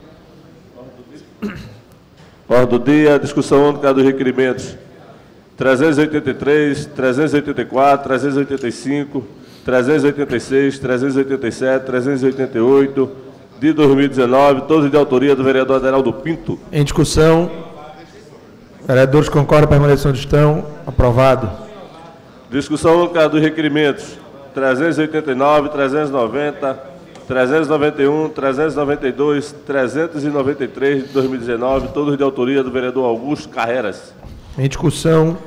Ordem do dia, discussão única dos requerimentos 383, 384, 385, 386, 387, 388, de 2019, todos de autoria do vereador Aderaldo Pinto. Em discussão, Vereadores concordam, permaneçam onde estão. Aprovado. Discussão única dos requerimentos 389, 390, 391, 392, 393 de 2019, todos de autoria do vereador Augusto Carreiras. Em discussão.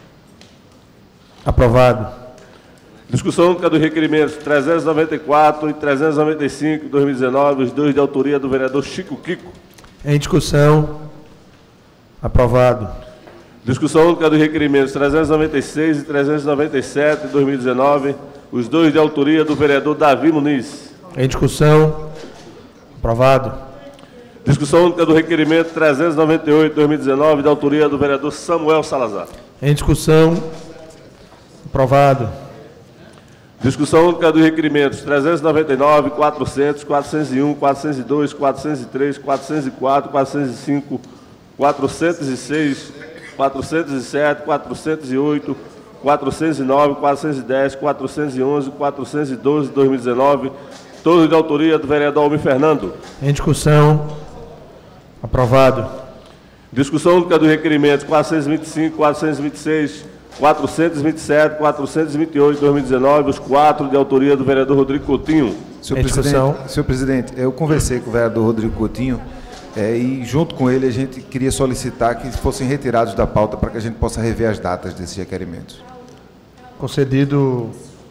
Aprovado. Discussão única dos requerimentos 394 e 395 de 2019, os dois de autoria do vereador Chico Kiko. Em discussão. Aprovado. Discussão única dos requerimentos 396 e 397 de 2019, os dois de autoria do vereador Davi Muniz. Em discussão. Aprovado. Discussão única do requerimento 398 de 2019, de autoria do vereador Samuel Salazar. Em discussão. Aprovado. Discussão única dos requerimentos 399, 400, 401, 402, 403, 404, 405, 406, 407, 408, 409, 410, 411, 412 de 2019, todos de autoria do vereador Almir Fernando. Em discussão. Aprovado. Discussão única dos requerimentos 425, 426, 427, 428 de 2019, os quatro de autoria do vereador Rodrigo Coutinho. Senhor presidente, eu conversei com o vereador Rodrigo Coutinho e junto com ele a gente queria solicitar que fossem retirados da pauta para que a gente possa rever as datas desses requerimentos. Concedido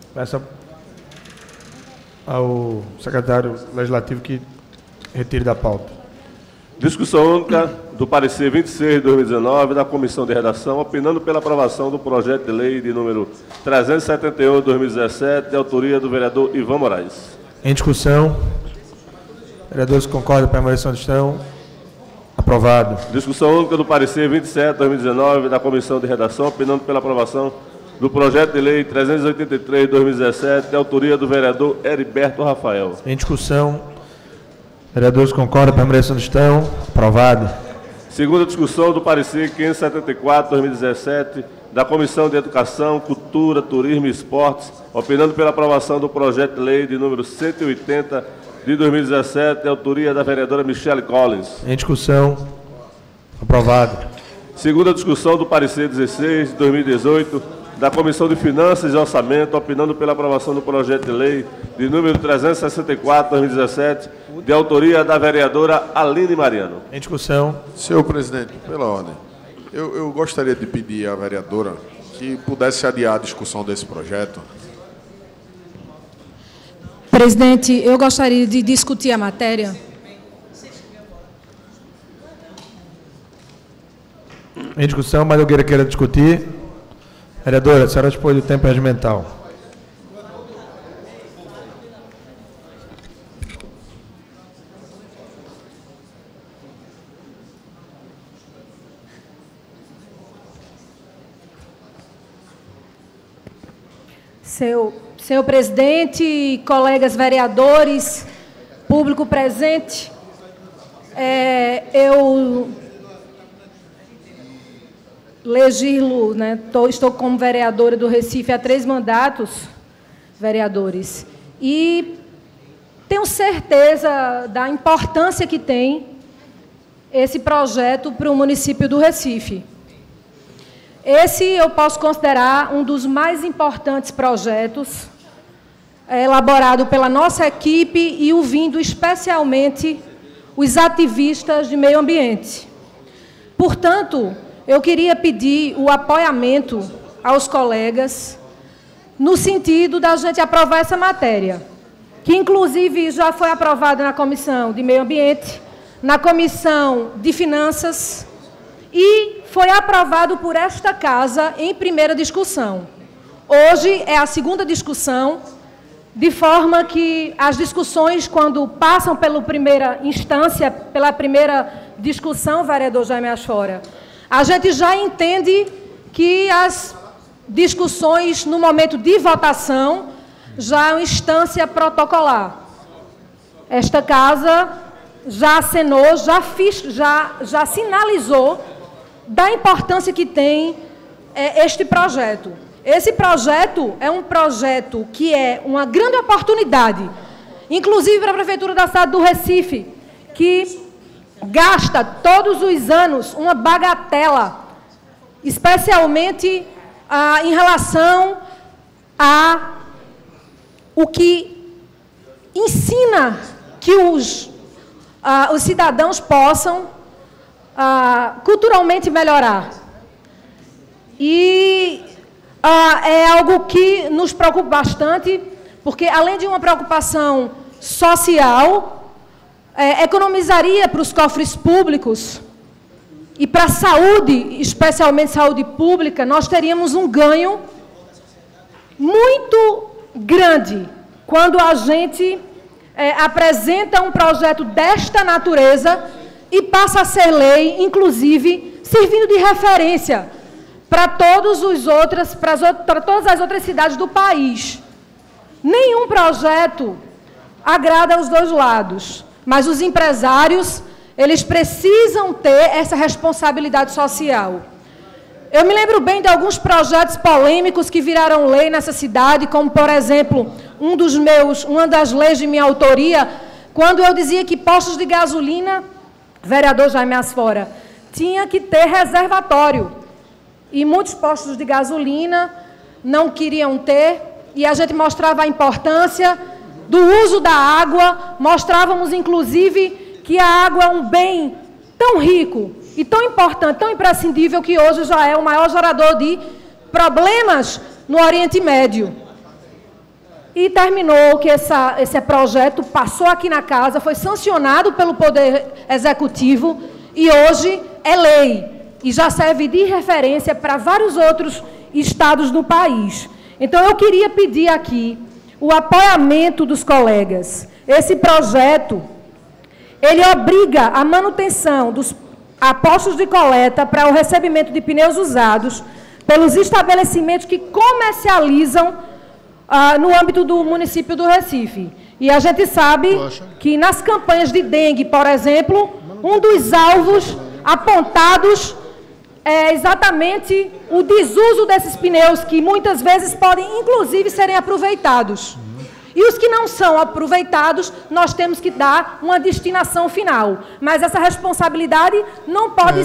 ao secretário legislativo que retire da pauta. Discussão única do parecer 26 de 2019 da Comissão de Redação, opinando pela aprovação do projeto de lei de número 371 de 2017, de autoria do vereador Ivan Moraes. Em discussão. Vereadores concordam, permaneçam onde estão. Aprovado. Discussão única do parecer 27 de 2019 da Comissão de Redação, opinando pela aprovação do projeto de lei 383 de 2017, de autoria do vereador Heriberto Rafael. Em discussão. Vereadores concordam, permaneçam onde estão. Aprovado. Segunda discussão do parecer 574 de 2017 da Comissão de Educação, Cultura, Turismo e Esportes, opinando pela aprovação do projeto de lei de número 180 de 2017, de autoria da vereadora Michele Collins. Em discussão. Aprovado. Segunda discussão do parecer 16 de 2018 da Comissão de Finanças e Orçamento, opinando pela aprovação do projeto de lei de número 364 de 2017, de autoria da vereadora Aline Mariano. Em discussão. Senhor presidente, pela ordem, eu gostaria de pedir à vereadora que pudesse adiar a discussão desse projeto. Presidente, eu gostaria de discutir a matéria. Em discussão, mas Nogueira queira discutir. Vereadora, a senhora dispõe do tempo regimental. Senhor presidente, colegas vereadores, público presente, eu legislo, né, estou como vereadora do Recife há 3 mandatos, vereadores, e tenho certeza da importância que tem esse projeto para o município do Recife. Esse eu posso considerar um dos mais importantes projetos elaborado pela nossa equipe e ouvindo especialmente os ativistas de meio ambiente. Portanto, eu queria pedir o apoiamento aos colegas no sentido da gente aprovar essa matéria, que inclusive já foi aprovada na Comissão de Meio Ambiente, na Comissão de Finanças e foi aprovado por esta Casa em primeira discussão. Hoje é a segunda discussão, de forma que as discussões, quando passam pela primeira instância, pela primeira discussão, vereador Jaime Asfora, a gente já entende que as discussões, no momento de votação, já é uma instância protocolar. Esta Casa já acenou, já sinalizou da importância que tem este projeto. Esse projeto é um projeto que é uma grande oportunidade, inclusive para a Prefeitura da cidade do Recife, que gasta todos os anos uma bagatela especialmente em relação a o que ensina que os cidadãos possam culturalmente melhorar. E é algo que nos preocupa bastante, porque além de uma preocupação social, economizaria para os cofres públicos e para a saúde, especialmente saúde pública, nós teríamos um ganho muito grande quando a gente apresenta um projeto desta natureza e passa a ser lei, inclusive servindo de referência para todas as outras cidades do país. Nenhum projeto agrada aos dois lados, mas os empresários, eles precisam ter essa responsabilidade social. Eu me lembro bem de alguns projetos polêmicos que viraram lei nessa cidade, como, por exemplo, uma das leis de minha autoria, quando eu dizia que postos de gasolina, vereador Jaime Asfora, tinha que ter reservatório. E muitos postos de gasolina não queriam ter, e a gente mostrava a importância do uso da água, mostrávamos, inclusive, que a água é um bem tão rico e tão importante, tão imprescindível, que hoje já é o maior gerador de problemas no Oriente Médio. E terminou que esse projeto passou aqui na casa, foi sancionado pelo Poder Executivo e hoje é lei. E já serve de referência para vários outros estados do país. Então, eu queria pedir aqui o apoiamento dos colegas. Esse projeto, ele obriga a manutenção dos postos de coleta para o recebimento de pneus usados pelos estabelecimentos que comercializam no âmbito do município do Recife. E a gente sabe que nas campanhas de dengue, por exemplo, um dos alvos apontados é exatamente o desuso desses pneus, que muitas vezes podem, inclusive, serem aproveitados. E os que não são aproveitados, nós temos que dar uma destinação final. Mas essa responsabilidade não pode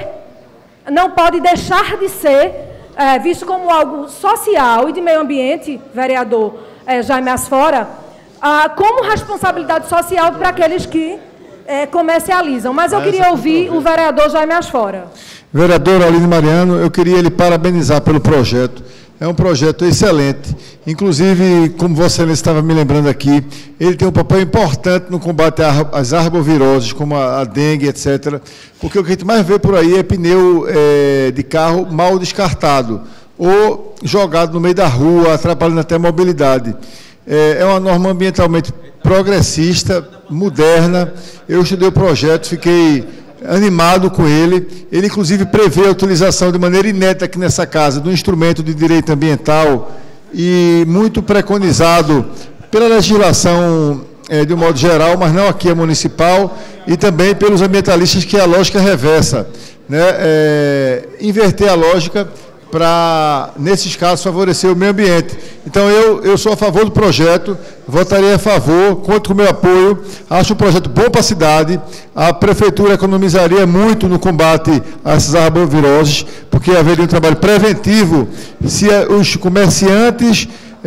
deixar de ser visto como algo social e de meio ambiente, vereador Jaime Asfora, como responsabilidade social para aqueles que comercializam. Mas eu queria ouvir o vereador Jaime Asfora. Vereador Aline Mariano, eu queria lhe parabenizar pelo projeto. É um projeto excelente. Inclusive, como Vossa Excelência estava me lembrando aqui, ele tem um papel importante no combate às arboviroses, como a dengue, etc. Porque o que a gente mais vê por aí é pneu de carro mal descartado ou jogado no meio da rua, atrapalhando até a mobilidade. É uma norma ambientalmente progressista, moderna. Eu estudei o projeto, fiquei animado com ele. Ele, inclusive, prevê a utilização de maneira inédita aqui nessa casa do instrumento de direito ambiental e muito preconizado pela legislação de um modo geral, mas não aqui a municipal, e também pelos ambientalistas, que é a lógica reversa, né? Inverter a lógica para, nesses casos, favorecer o meio ambiente. Então, eu sou a favor do projeto, votarei a favor, conto com o meu apoio, acho um projeto bom para a cidade, a Prefeitura economizaria muito no combate a essas arboviroses, porque haveria um trabalho preventivo se os comerciantes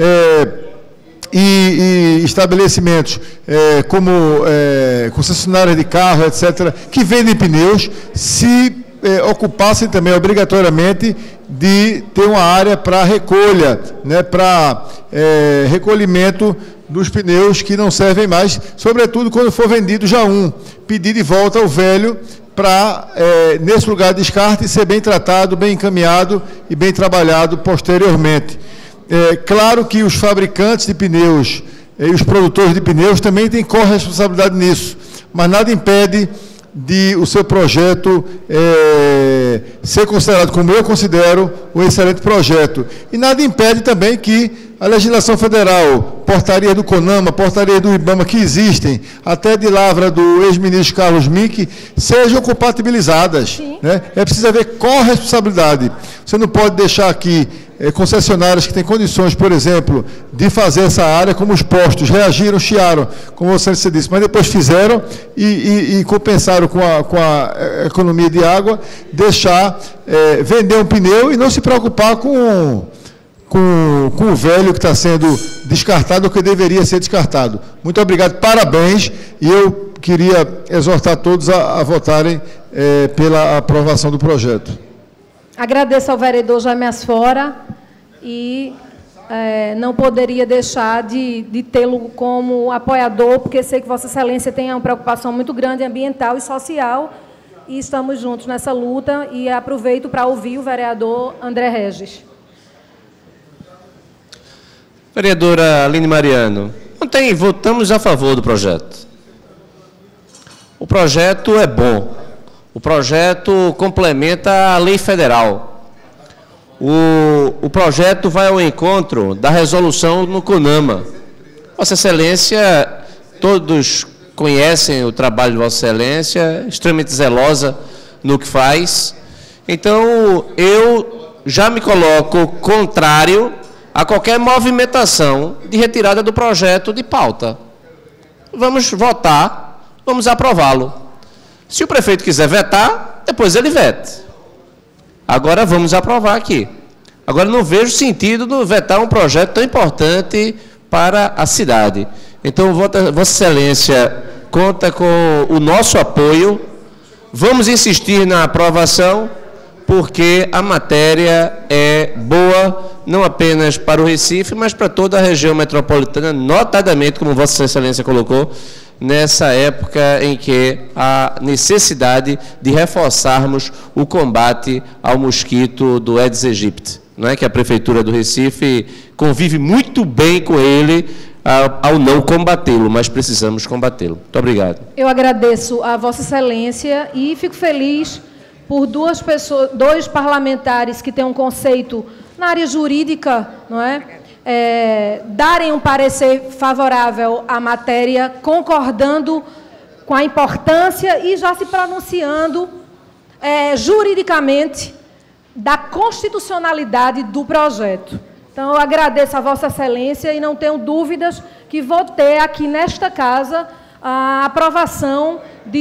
e estabelecimentos como concessionárias de carro, etc., que vendem pneus, se ocupassem também obrigatoriamente de ter uma área para recolha, né, para recolhimento dos pneus que não servem mais, sobretudo quando for vendido já pedir de volta ao velho para, nesse lugar de descarte, ser bem tratado, bem encaminhado e bem trabalhado posteriormente. Claro que os fabricantes de pneus e os produtores de pneus também têm corresponsabilidade nisso, mas nada impede de o seu projeto ser considerado, como eu considero, um excelente projeto. E nada impede também que a legislação federal, portaria do CONAMA, portaria do IBAMA, que existem, até de lavra do ex-ministro Carlos Mink, sejam compatibilizadas. Né? É preciso haver corresponsabilidade. Você não pode deixar aqui concessionárias que têm condições, por exemplo, de fazer essa área, como os postos, reagiram, chiaram, como você disse, mas depois fizeram e compensaram com a economia de água, deixar, vender um pneu e não se preocupar com o velho que está sendo descartado ou que deveria ser descartado. Muito obrigado, parabéns, e eu queria exortar todos a votarem pela aprovação do projeto. Agradeço ao vereador Jaime Asfora e não poderia deixar de tê-lo como apoiador, porque sei que Vossa Excelência tem uma preocupação muito grande ambiental e social, e estamos juntos nessa luta, e aproveito para ouvir o vereador André Regis. Vereadora Aline Mariano, ontem votamos a favor do projeto. O projeto é bom. O projeto complementa a lei federal. O projeto vai ao encontro da resolução no CONAMA. Vossa Excelência, todos conhecem o trabalho de Vossa Excelência, extremamente zelosa no que faz. Então, eu já me coloco contrário a qualquer movimentação de retirada do projeto de pauta. Vamos votar, vamos aprová-lo. Se o prefeito quiser vetar, depois ele vete. Agora vamos aprovar aqui. Agora não vejo sentido de vetar um projeto tão importante para a cidade. Então, Vossa Excelência conta com o nosso apoio. Vamos insistir na aprovação, porque a matéria é boa, não apenas para o Recife, mas para toda a região metropolitana, notadamente, como Vossa Excelência colocou, nessa época em que há necessidade de reforçarmos o combate ao mosquito do Aedes aegypti, não é? Que a Prefeitura do Recife convive muito bem com ele ao não combatê-lo, mas precisamos combatê-lo. Muito obrigado. Eu agradeço a Vossa Excelência e fico feliz por dois parlamentares que têm um conceito na área jurídica, não é? Darem um parecer favorável à matéria, concordando com a importância e já se pronunciando juridicamente da constitucionalidade do projeto. Então, eu agradeço a Vossa Excelência e não tenho dúvidas que vou ter aqui nesta casa a aprovação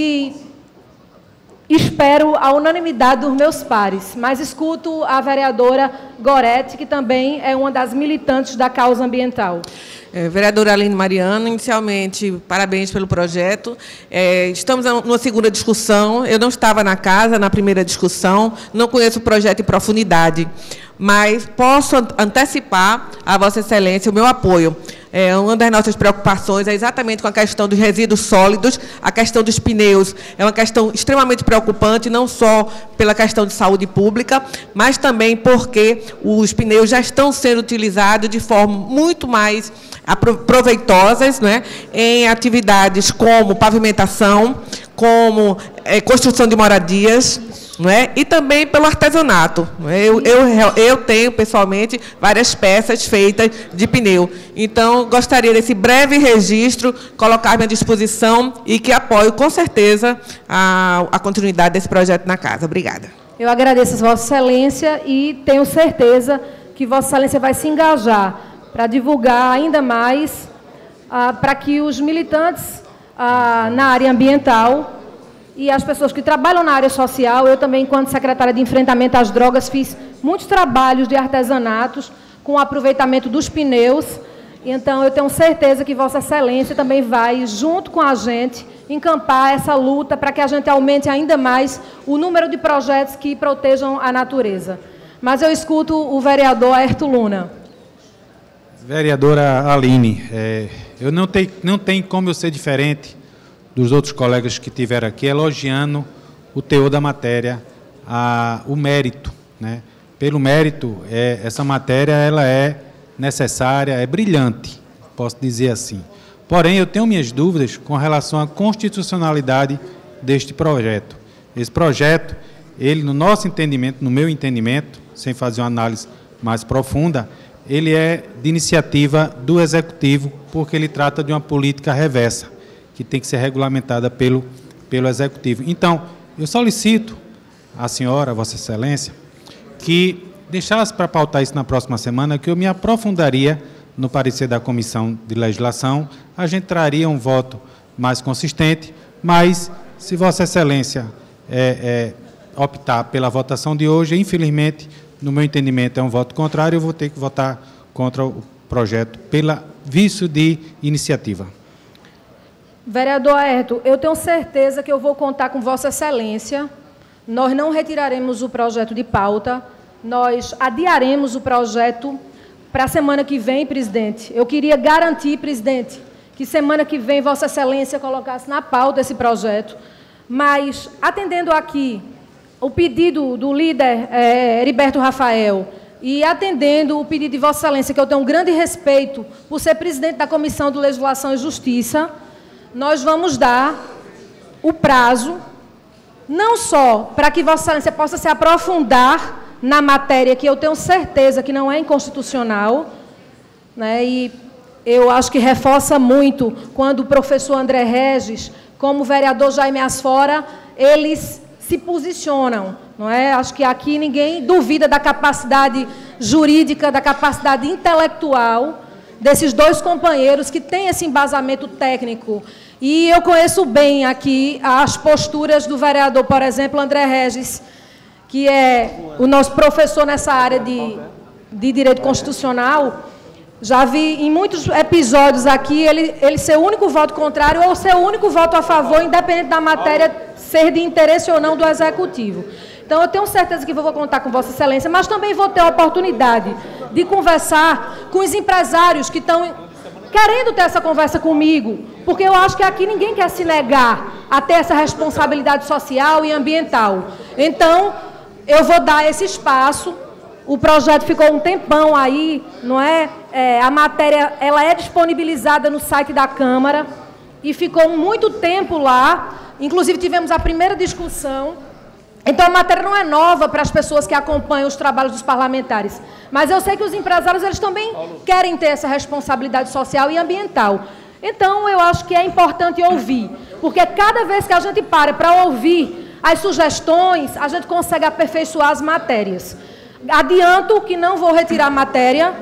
espero a unanimidade dos meus pares, mas escuto a vereadora Gorete, que também é uma das militantes da causa ambiental. Vereadora Aline Mariano, inicialmente, parabéns pelo projeto. Estamos numa segunda discussão. Eu não estava na casa na primeira discussão, não conheço o projeto em profundidade, mas posso antecipar a Vossa Excelência o meu apoio. Uma das nossas preocupações é exatamente com a questão dos resíduos sólidos, a questão dos pneus é uma questão extremamente preocupante, não só pela questão de saúde pública, mas também porque os pneus já estão sendo utilizados de forma muito mais proveitosas, né, em atividades como pavimentação, como construção de moradias, não é? E também pelo artesanato. Não é? Eu tenho, pessoalmente, várias peças feitas de pneu. Então, gostaria desse breve registro, colocar-me à disposição e que apoio, com certeza, a continuidade desse projeto na casa. Obrigada. Eu agradeço a Vossa Excelência e tenho certeza que Vossa Excelência vai se engajar para divulgar ainda mais, para que os militantes na área ambiental e as pessoas que trabalham na área social, eu também, enquanto secretária de enfrentamento às drogas, fiz muitos trabalhos de artesanatos com o aproveitamento dos pneus. Então, eu tenho certeza que Vossa Excelência também vai, junto com a gente, encampar essa luta para que a gente aumente ainda mais o número de projetos que protejam a natureza. Mas eu escuto o vereador Aerto Luna. Vereadora Aline, eu não tenho como eu ser diferente dos outros colegas que tiveram aqui, elogiando o teor da matéria, o mérito, né? Pelo mérito, essa matéria ela é necessária, é brilhante, posso dizer assim. Porém, eu tenho minhas dúvidas com relação à constitucionalidade deste projeto. Esse projeto, ele, no nosso entendimento, no meu entendimento, sem fazer uma análise mais profunda, ele é de iniciativa do Executivo, porque ele trata de uma política reversa, que tem que ser regulamentada pelo Executivo. Então, eu solicito à senhora, Vossa Excelência, que deixasse para pautar isso na próxima semana, que eu me aprofundaria no parecer da Comissão de Legislação, a gente traria um voto mais consistente, mas se Vossa Excelência optar pela votação de hoje, infelizmente, no meu entendimento, é um voto contrário, eu vou ter que votar contra o projeto pela vício de iniciativa. Vereador Aerto, eu tenho certeza que eu vou contar com Vossa Excelência. Nós não retiraremos o projeto de pauta, nós adiaremos o projeto para a semana que vem, presidente. Eu queria garantir, presidente, que semana que vem Vossa Excelência colocasse na pauta esse projeto, mas, atendendo aqui o pedido do líder Heriberto Rafael e atendendo o pedido de Vossa Excelência, que eu tenho um grande respeito por ser presidente da Comissão de Legislação e Justiça, nós vamos dar o prazo, não só para que Vossa Excelência possa se aprofundar na matéria, que eu tenho certeza que não é inconstitucional, né, e eu acho que reforça muito quando o professor André Regis, como o vereador Jaime Asfora, eles se posicionam, não é? Acho que aqui ninguém duvida da capacidade jurídica, da capacidade intelectual desses dois companheiros que têm esse embasamento técnico. E eu conheço bem aqui as posturas do vereador, por exemplo, André Regis, que é o nosso professor nessa área de direito constitucional. Já vi em muitos episódios aqui ele ser o único voto contrário ou ser o único voto a favor, independente da matéria ser de interesse ou não do Executivo. Então, eu tenho certeza que vou contar com Vossa Excelência, mas também vou ter a oportunidade de conversar com os empresários que estão querendo ter essa conversa comigo, porque eu acho que aqui ninguém quer se negar a ter essa responsabilidade social e ambiental. Então, eu vou dar esse espaço. O projeto ficou um tempão aí, não é? A matéria ela é disponibilizada no site da Câmara e ficou muito tempo lá. Inclusive, tivemos a primeira discussão. Então, a matéria não é nova para as pessoas que acompanham os trabalhos dos parlamentares. Mas eu sei que os empresários eles também querem ter essa responsabilidade social e ambiental. Então, eu acho que é importante ouvir, porque cada vez que a gente para ouvir as sugestões, a gente consegue aperfeiçoar as matérias. Adianto que não vou retirar a matéria,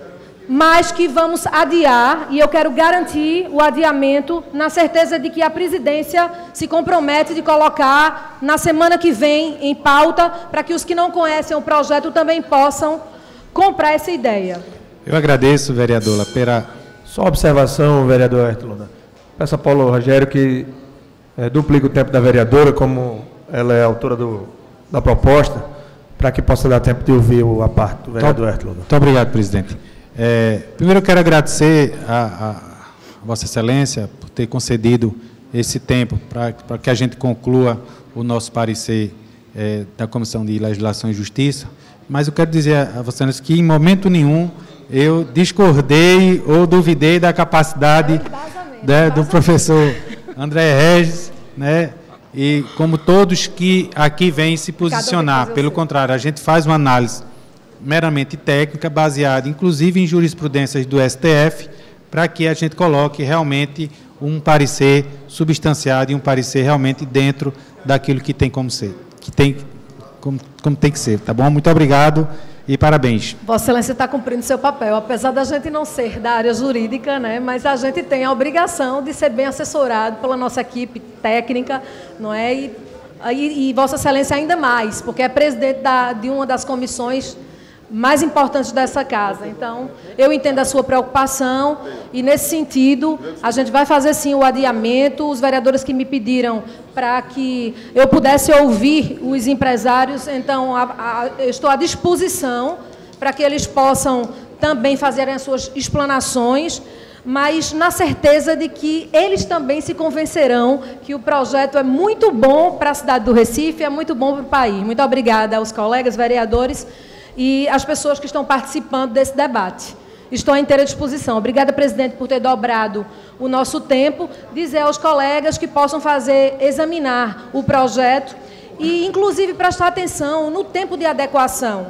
mas que vamos adiar, e eu quero garantir o adiamento na certeza de que a presidência se compromete de colocar na semana que vem em pauta, para que os que não conhecem o projeto também possam comprar essa ideia. Eu agradeço, vereadora, pela... Só uma observação, vereador Aerto Luna. Peço a Paulo Rogério que duplique o tempo da vereadora, como ela é autora da proposta, para que possa dar tempo de ouvir a parte do vereador Aerto Luna. Muito obrigado, presidente. Primeiro, eu quero agradecer a Vossa Excelência por ter concedido esse tempo para que a gente conclua o nosso parecer da Comissão de Legislação e Justiça, mas eu quero dizer a Vossa Excelência que, em momento nenhum, eu discordei ou duvidei da capacidade do professor André Regis, né? E como todos que aqui vêm se posicionar. Pelo contrário, a gente faz uma análise meramente técnica, baseada inclusive em jurisprudências do STF, para que a gente coloque realmente um parecer substanciado e um parecer realmente dentro daquilo que tem como ser, como tem que ser, tá bom? Muito obrigado e parabéns. Vossa Excelência está cumprindo seu papel, apesar da gente não ser da área jurídica, né? Mas a gente tem a obrigação de ser bem assessorado pela nossa equipe técnica, não é? E Vossa Excelência ainda mais, porque é presidente de uma das comissões mais importantes dessa casa. Então, eu entendo a sua preocupação e, nesse sentido, a gente vai fazer, sim, o adiamento. Os vereadores que me pediram para que eu pudesse ouvir os empresários, então, eu estou à disposição para que eles possam também fazerem as suas explanações, mas na certeza de que eles também se convencerão que o projeto é muito bom para a cidade do Recife, é muito bom para o país. Muito obrigada aos colegas vereadores e às pessoas que estão participando desse debate. Estou à inteira disposição. Obrigada, presidente, por ter dobrado o nosso tempo. Dizer aos colegas que possam examinar o projeto e, inclusive, prestar atenção no tempo de adequação.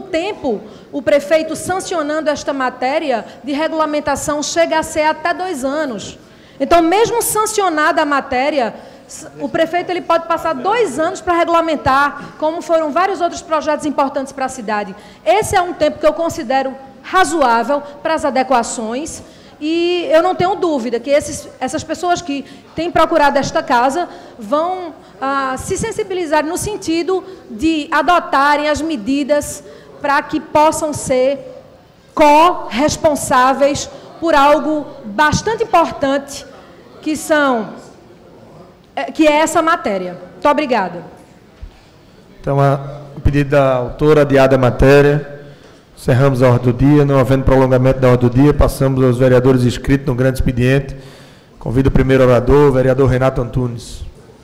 O prefeito sancionando esta matéria de regulamentação chega a ser até 2 anos. Então, mesmo sancionada a matéria, O prefeito ele pode passar 2 anos para regulamentar, como foram vários outros projetos importantes para a cidade. Esse é um tempo que eu considero razoável para as adequações, e eu não tenho dúvida que essas pessoas que têm procurado esta casa vão se sensibilizar no sentido de adotarem as medidas para que possam ser corresponsáveis por algo bastante importante, que é essa matéria. Muito obrigada. Então, o pedido da autora, adiada a matéria. Encerramos a ordem do dia. Não havendo prolongamento da ordem do dia, passamos aos vereadores inscritos no grande expediente. Convido o primeiro orador, o vereador Renato Antunes.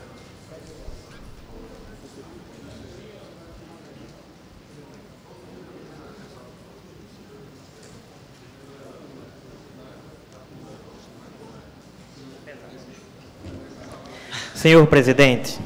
Senhor presidente,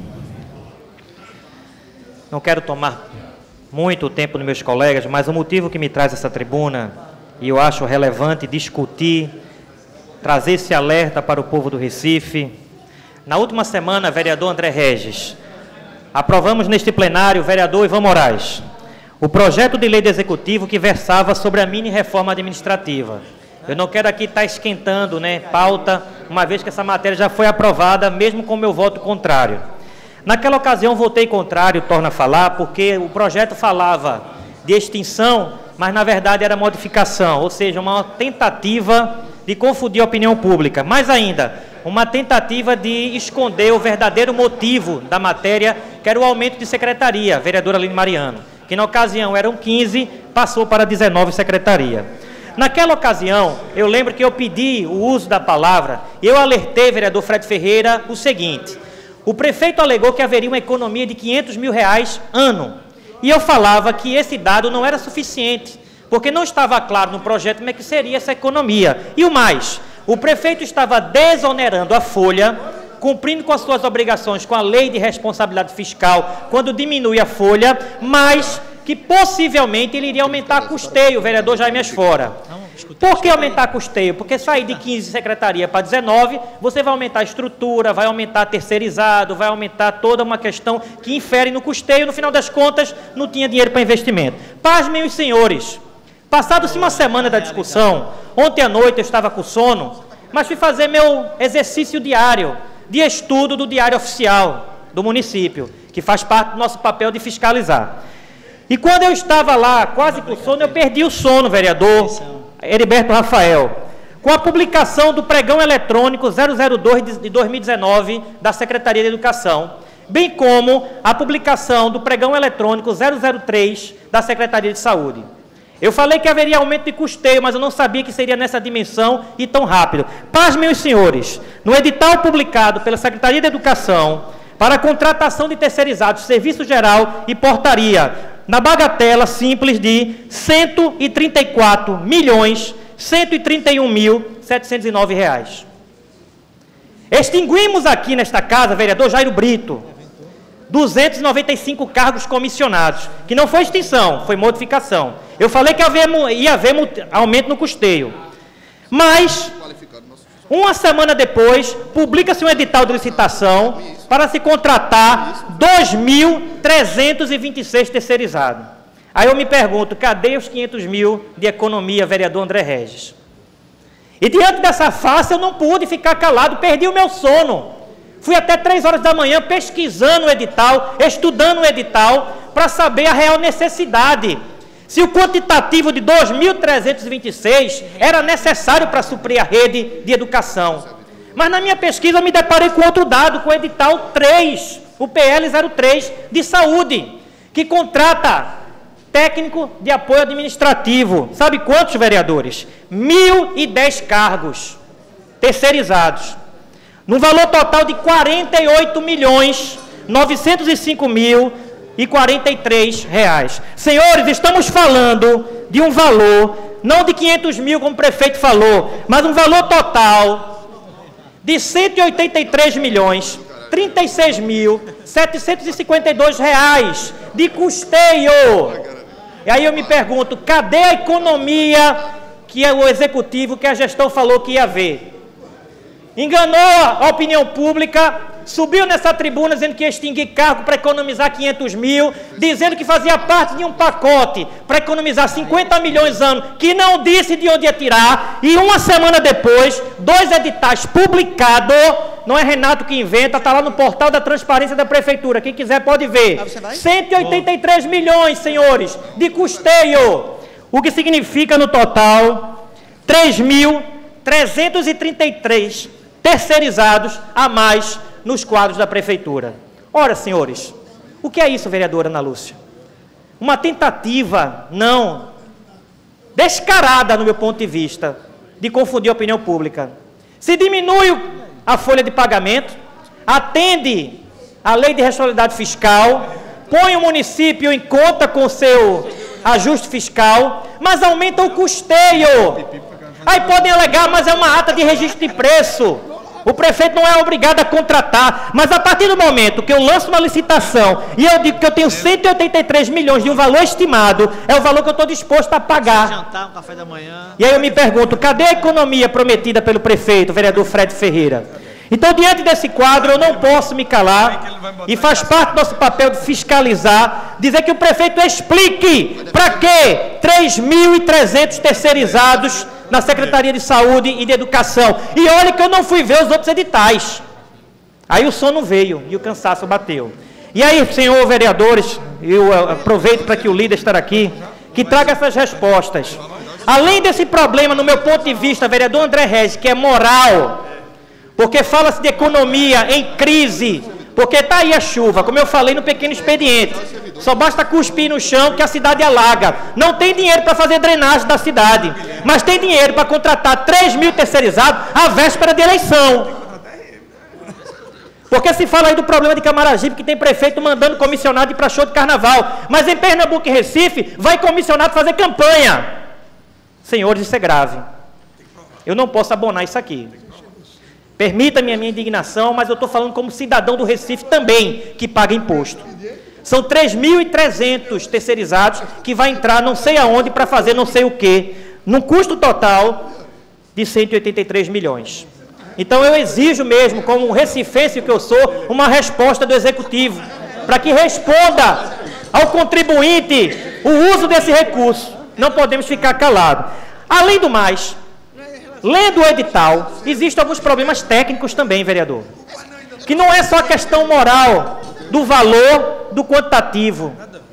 não quero tomar muito tempo dos meus colegas, mas o motivo que me traz essa tribuna, e eu acho relevante discutir, trazer esse alerta para o povo do Recife. Na última semana, vereador André Regis, aprovamos neste plenário, vereador Ivan Moraes, o projeto de lei do Executivo que versava sobre a mini-reforma administrativa. Eu não quero aqui estar esquentando, pauta, uma vez que essa matéria já foi aprovada, mesmo com o meu voto contrário. Naquela ocasião, votei contrário, torno a falar, porque o projeto falava de extinção, mas, na verdade, era modificação, ou seja, uma tentativa de confundir a opinião pública. Mais ainda, uma tentativa de esconder o verdadeiro motivo da matéria, que era o aumento de secretaria, vereadora Aline Mariano, que, na ocasião, eram 15, passou para 19 secretaria. Naquela ocasião, eu lembro que eu pedi o uso da palavra, e eu alertei, vereador Fred Ferreira, o seguinte: o prefeito alegou que haveria uma economia de R$500 mil ano, e eu falava que esse dado não era suficiente, porque não estava claro no projeto como é que seria essa economia. E o mais, o prefeito estava desonerando a folha, cumprindo com as suas obrigações com a lei de responsabilidade fiscal, quando diminui a folha, mas que possivelmente ele iria aumentar custeio, vereador Jaime Asfora. Por que aumentar custeio? Porque sair de 15 secretaria para 19, você vai aumentar a estrutura, vai aumentar terceirizado, vai aumentar toda uma questão que infere no custeio, no final das contas, não tinha dinheiro para investimento. Pasmem os senhores, passado-se uma semana da discussão, ontem à noite eu estava com sono, mas fui fazer meu exercício diário, de estudo do Diário Oficial do município, que faz parte do nosso papel de fiscalizar. E quando eu estava lá, quase com sono, eu perdi o sono, vereador Heriberto Rafael, com a publicação do pregão eletrônico 002 de 2019 da Secretaria de Educação, bem como a publicação do pregão eletrônico 003 da Secretaria de Saúde. Eu falei que haveria aumento de custeio, mas eu não sabia que seria nessa dimensão e tão rápido. Pasmem os senhores, no edital publicado pela Secretaria de Educação para a contratação de terceirizados, serviço geral e portaria, na bagatela simples de R$ 134.131.709. Extinguimos aqui nesta casa, vereador Jairo Brito, 295 cargos comissionados, que não foi extinção, foi modificação. Eu falei que ia haver aumento no custeio. Mas, uma semana depois, publica-se um edital de licitação para se contratar 2.326 terceirizados. Aí eu me pergunto, cadê os 500 mil de economia, vereador André Regis? E diante dessa face eu não pude ficar calado, perdi o meu sono. Fui até 3 horas da manhã pesquisando o edital, estudando o edital, para saber a real necessidade. Se o quantitativo de 2.326 era necessário para suprir a rede de educação. Mas na minha pesquisa eu me deparei com outro dado, com o edital 3, o PL 03 de saúde, que contrata técnico de apoio administrativo. Sabe quantos, vereadores? 1.010 cargos terceirizados, num valor total de R$ 48.905.043. Senhores, estamos falando de um valor, não de 500 mil, como o prefeito falou, mas um valor total de R$ 183.036.752 de custeio. E aí eu me pergunto, cadê a economia que o executivo, que a gestão falou que ia haver? enganou a opinião pública, subiu nessa tribuna dizendo que ia extinguir cargo para economizar 500 mil, dizendo que fazia parte de um pacote para economizar 50 milhões ano, que não disse de onde ia tirar, e uma semana depois, 2 editais publicados, não é Renato que inventa, está lá no portal da transparência da prefeitura, quem quiser pode ver, 183 milhões, senhores, de custeio, o que significa no total 3.333 terceirizados a mais nos quadros da prefeitura. Ora, senhores, o que é isso, vereadora Ana Lúcia? Uma tentativa, não, descarada no meu ponto de vista, de confundir a opinião pública. Se diminui a folha de pagamento, atende à lei de responsabilidade fiscal, põe o município em conta com o seu ajuste fiscal, mas aumenta o custeio. Aí podem alegar, mas é uma ata de registro de preço. O prefeito não é obrigado a contratar, mas a partir do momento que eu lanço uma licitação e eu digo que eu tenho 183 milhões de um valor estimado, é o valor que eu estou disposto a pagar. Jantar, um café da manhã. E aí eu me pergunto, cadê a economia prometida pelo prefeito, vereador Fred Ferreira? Então, diante desse quadro, eu não posso me calar, e faz parte do nosso papel de fiscalizar, dizer que o prefeito explique para que 3.300 terceirizados na Secretaria de Saúde e de Educação. E olha que eu não fui ver os outros editais. Aí o sono veio e o cansaço bateu. E aí, senhor vereadores, eu aproveito para que o líder esteja aqui, que traga essas respostas. Além desse problema, no meu ponto de vista, vereador André Regis, que é moral, porque fala-se de economia em crise, porque está aí a chuva, como eu falei no pequeno expediente. Só basta cuspir no chão que a cidade alaga. Não tem dinheiro para fazer drenagem da cidade, mas tem dinheiro para contratar 3.000 terceirizados à véspera de eleição. Porque se fala aí do problema de Camaragibe, que tem prefeito mandando comissionado ir para show de carnaval, mas em Pernambuco e Recife vai comissionado fazer campanha. Senhores, isso é grave. Eu não posso abonar isso aqui. Permita-me a minha indignação, mas eu estou falando como cidadão do Recife também, que paga imposto. São 3.300 terceirizados que vai entrar não sei aonde para fazer não sei o quê, num custo total de 183 milhões. Então eu exijo mesmo, como um recifense que eu sou, uma resposta do Executivo, para que responda ao contribuinte o uso desse recurso. Não podemos ficar calados. Além do mais, lendo o edital, existem alguns problemas técnicos também, vereador, que não é só a questão moral do valor do quantitativo,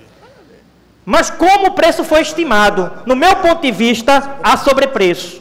mas como o preço foi estimado. No meu ponto de vista, há sobrepreço.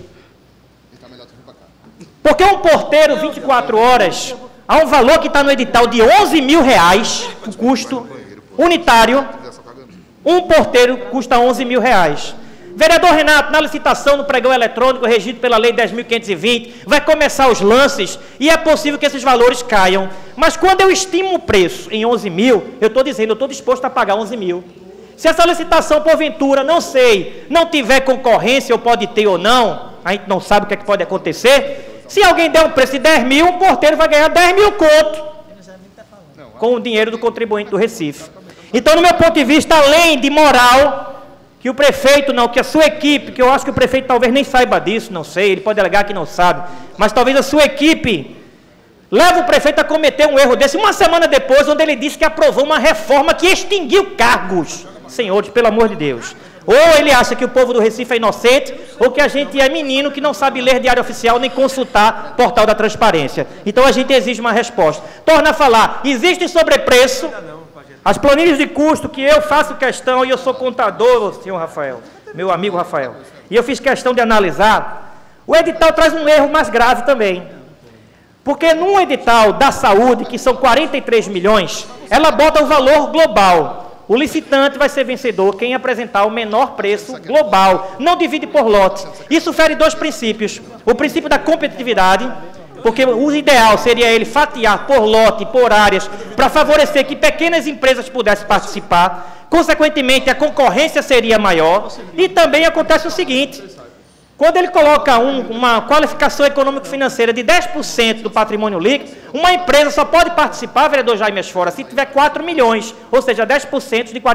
Porque um porteiro 24 horas, há um valor que está no edital de R$11 mil, o custo unitário, um porteiro custa R$11 mil. Vereador Renato, na licitação no pregão eletrônico regido pela Lei 10.520, vai começar os lances e é possível que esses valores caiam. Mas quando eu estimo o preço em 11 mil, eu estou dizendo, eu estou disposto a pagar 11 mil. Se essa licitação, porventura, não sei, não tiver concorrência, ou pode ter ou não, a gente não sabe o que é que pode acontecer. Se alguém der um preço de 10 mil, um porteiro vai ganhar 10 mil conto com o dinheiro do contribuinte do Recife. Então, no meu ponto de vista, além de moral, que o prefeito não, que a sua equipe, que eu acho que o prefeito talvez nem saiba disso, não sei, ele pode alegar que não sabe, mas talvez a sua equipe leve o prefeito a cometer um erro desse, uma semana depois, onde ele disse que aprovou uma reforma que extinguiu cargos. Senhores, pelo amor de Deus. Ou ele acha que o povo do Recife é inocente, ou que a gente é menino que não sabe ler diário oficial nem consultar portal da transparência. Então a gente exige uma resposta. Torna a falar, existe sobrepreço. As planilhas de custo que eu faço questão, e eu sou contador, senhor Rafael, meu amigo Rafael, e eu fiz questão de analisar, o edital traz um erro mais grave também. Porque num edital da saúde, que são 43 milhões, ela bota o valor global. O licitante vai ser vencedor quem apresentar o menor preço global, não divide por lote. Isso fere dois princípios. O princípio da competitividade, porque o ideal seria ele fatiar por lote, por áreas, para favorecer que pequenas empresas pudessem participar. Consequentemente, a concorrência seria maior. E também acontece o seguinte, quando ele coloca uma qualificação econômico-financeira de 10% do patrimônio líquido, uma empresa só pode participar, vereador Jaime Asfora, se tiver 4 milhões, ou seja, 10% de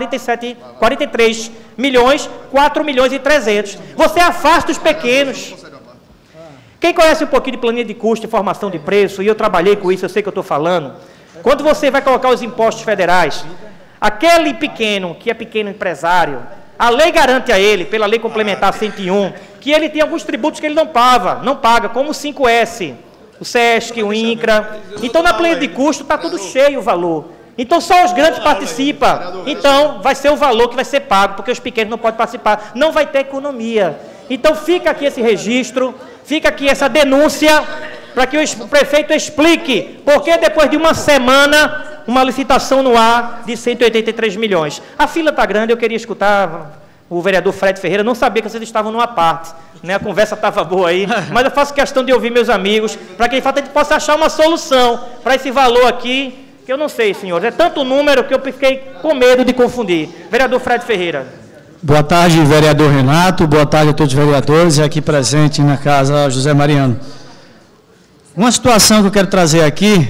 43 milhões, 4 milhões e 300. Você afasta os pequenos. Quem conhece um pouquinho de planilha de custo e formação de preço, e eu trabalhei com isso, eu sei que eu estou falando, quando você vai colocar os impostos federais, aquele pequeno, que é pequeno empresário, a lei garante a ele, pela lei complementar 101, que ele tem alguns tributos que ele não paga, como o 5S, o SESC, o INCRA. Então, na planilha de custo, está tudo cheio o valor. Então, só os grandes participam. Então, vai ser o valor que vai ser pago, porque os pequenos não podem participar. Não vai ter economia. Então, fica aqui esse registro, fica aqui essa denúncia, para que o prefeito explique por que depois de uma semana, uma licitação no ar de 183 milhões. A fila está grande, eu queria escutar o vereador Fred Ferreira, não sabia que vocês estavam numa parte, né? A conversa estava boa aí, mas eu faço questão de ouvir meus amigos, para que de fato a gente possa achar uma solução para esse valor aqui, que eu não sei, senhores, é tanto número que eu fiquei com medo de confundir. Vereador Fred Ferreira. Boa tarde, vereador Renato, boa tarde a todos os vereadores e aqui presente na casa José Mariano. Uma situação que eu quero trazer aqui,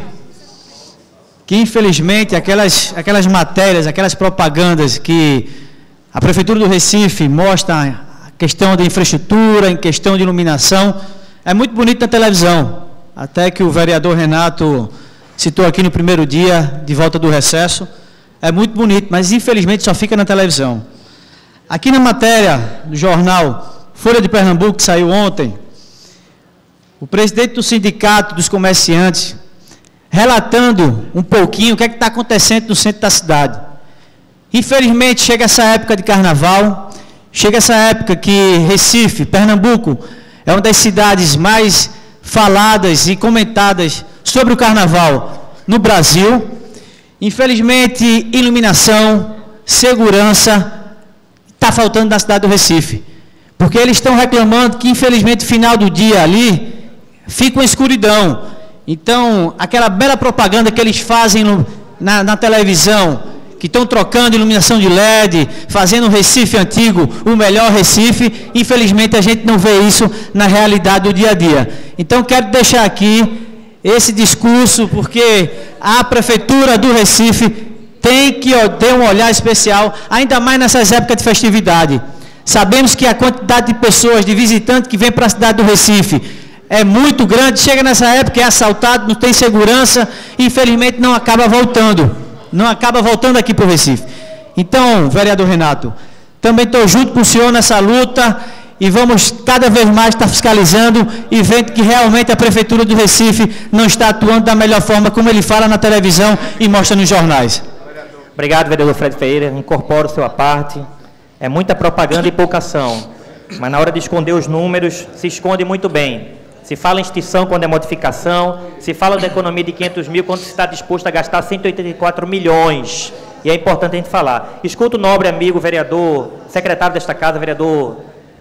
que infelizmente aquelas matérias, aquelas propagandas que a Prefeitura do Recife mostra a questão de infraestrutura, em questão de iluminação, é muito bonito na televisão, até que o vereador Renato citou aqui no primeiro dia, de volta do recesso, é muito bonito, mas infelizmente só fica na televisão. Aqui na matéria do jornal Folha de Pernambuco, que saiu ontem, o presidente do Sindicato dos Comerciantes, relatando um pouquinho o que é que está acontecendo no centro da cidade. Infelizmente, chega essa época de carnaval, chega essa época que Recife, Pernambuco, é uma das cidades mais faladas e comentadas sobre o carnaval no Brasil. Infelizmente, iluminação, segurança, está faltando na cidade do Recife. Porque eles estão reclamando que, infelizmente, no final do dia ali, fica uma escuridão. Então, aquela bela propaganda que eles fazem na televisão, que estão trocando iluminação de LED, fazendo o Recife antigo o melhor Recife, infelizmente a gente não vê isso na realidade do dia a dia. Então, quero deixar aqui esse discurso, porque a Prefeitura do Recife tem que ter um olhar especial, ainda mais nessas épocas de festividade. Sabemos que a quantidade de pessoas, de visitantes que vêm para a cidade do Recife é muito grande, chega nessa época, é assaltado, não tem segurança, e infelizmente não acaba voltando aqui para o Recife. Então, vereador Renato, também estou junto com o senhor nessa luta, e vamos cada vez mais estar fiscalizando e vendo que realmente a Prefeitura do Recife não está atuando da melhor forma, como ele fala na televisão e mostra nos jornais. Obrigado, vereador Fred Ferreira, incorporo o seu à parte. É muita propaganda e pouca ação, mas na hora de esconder os números, se esconde muito bem. Se fala em extinção quando é modificação, se fala da economia de 500 mil quando se está disposto a gastar 184 milhões. E é importante a gente falar. Escuta o nobre amigo, vereador, secretário desta casa, vereador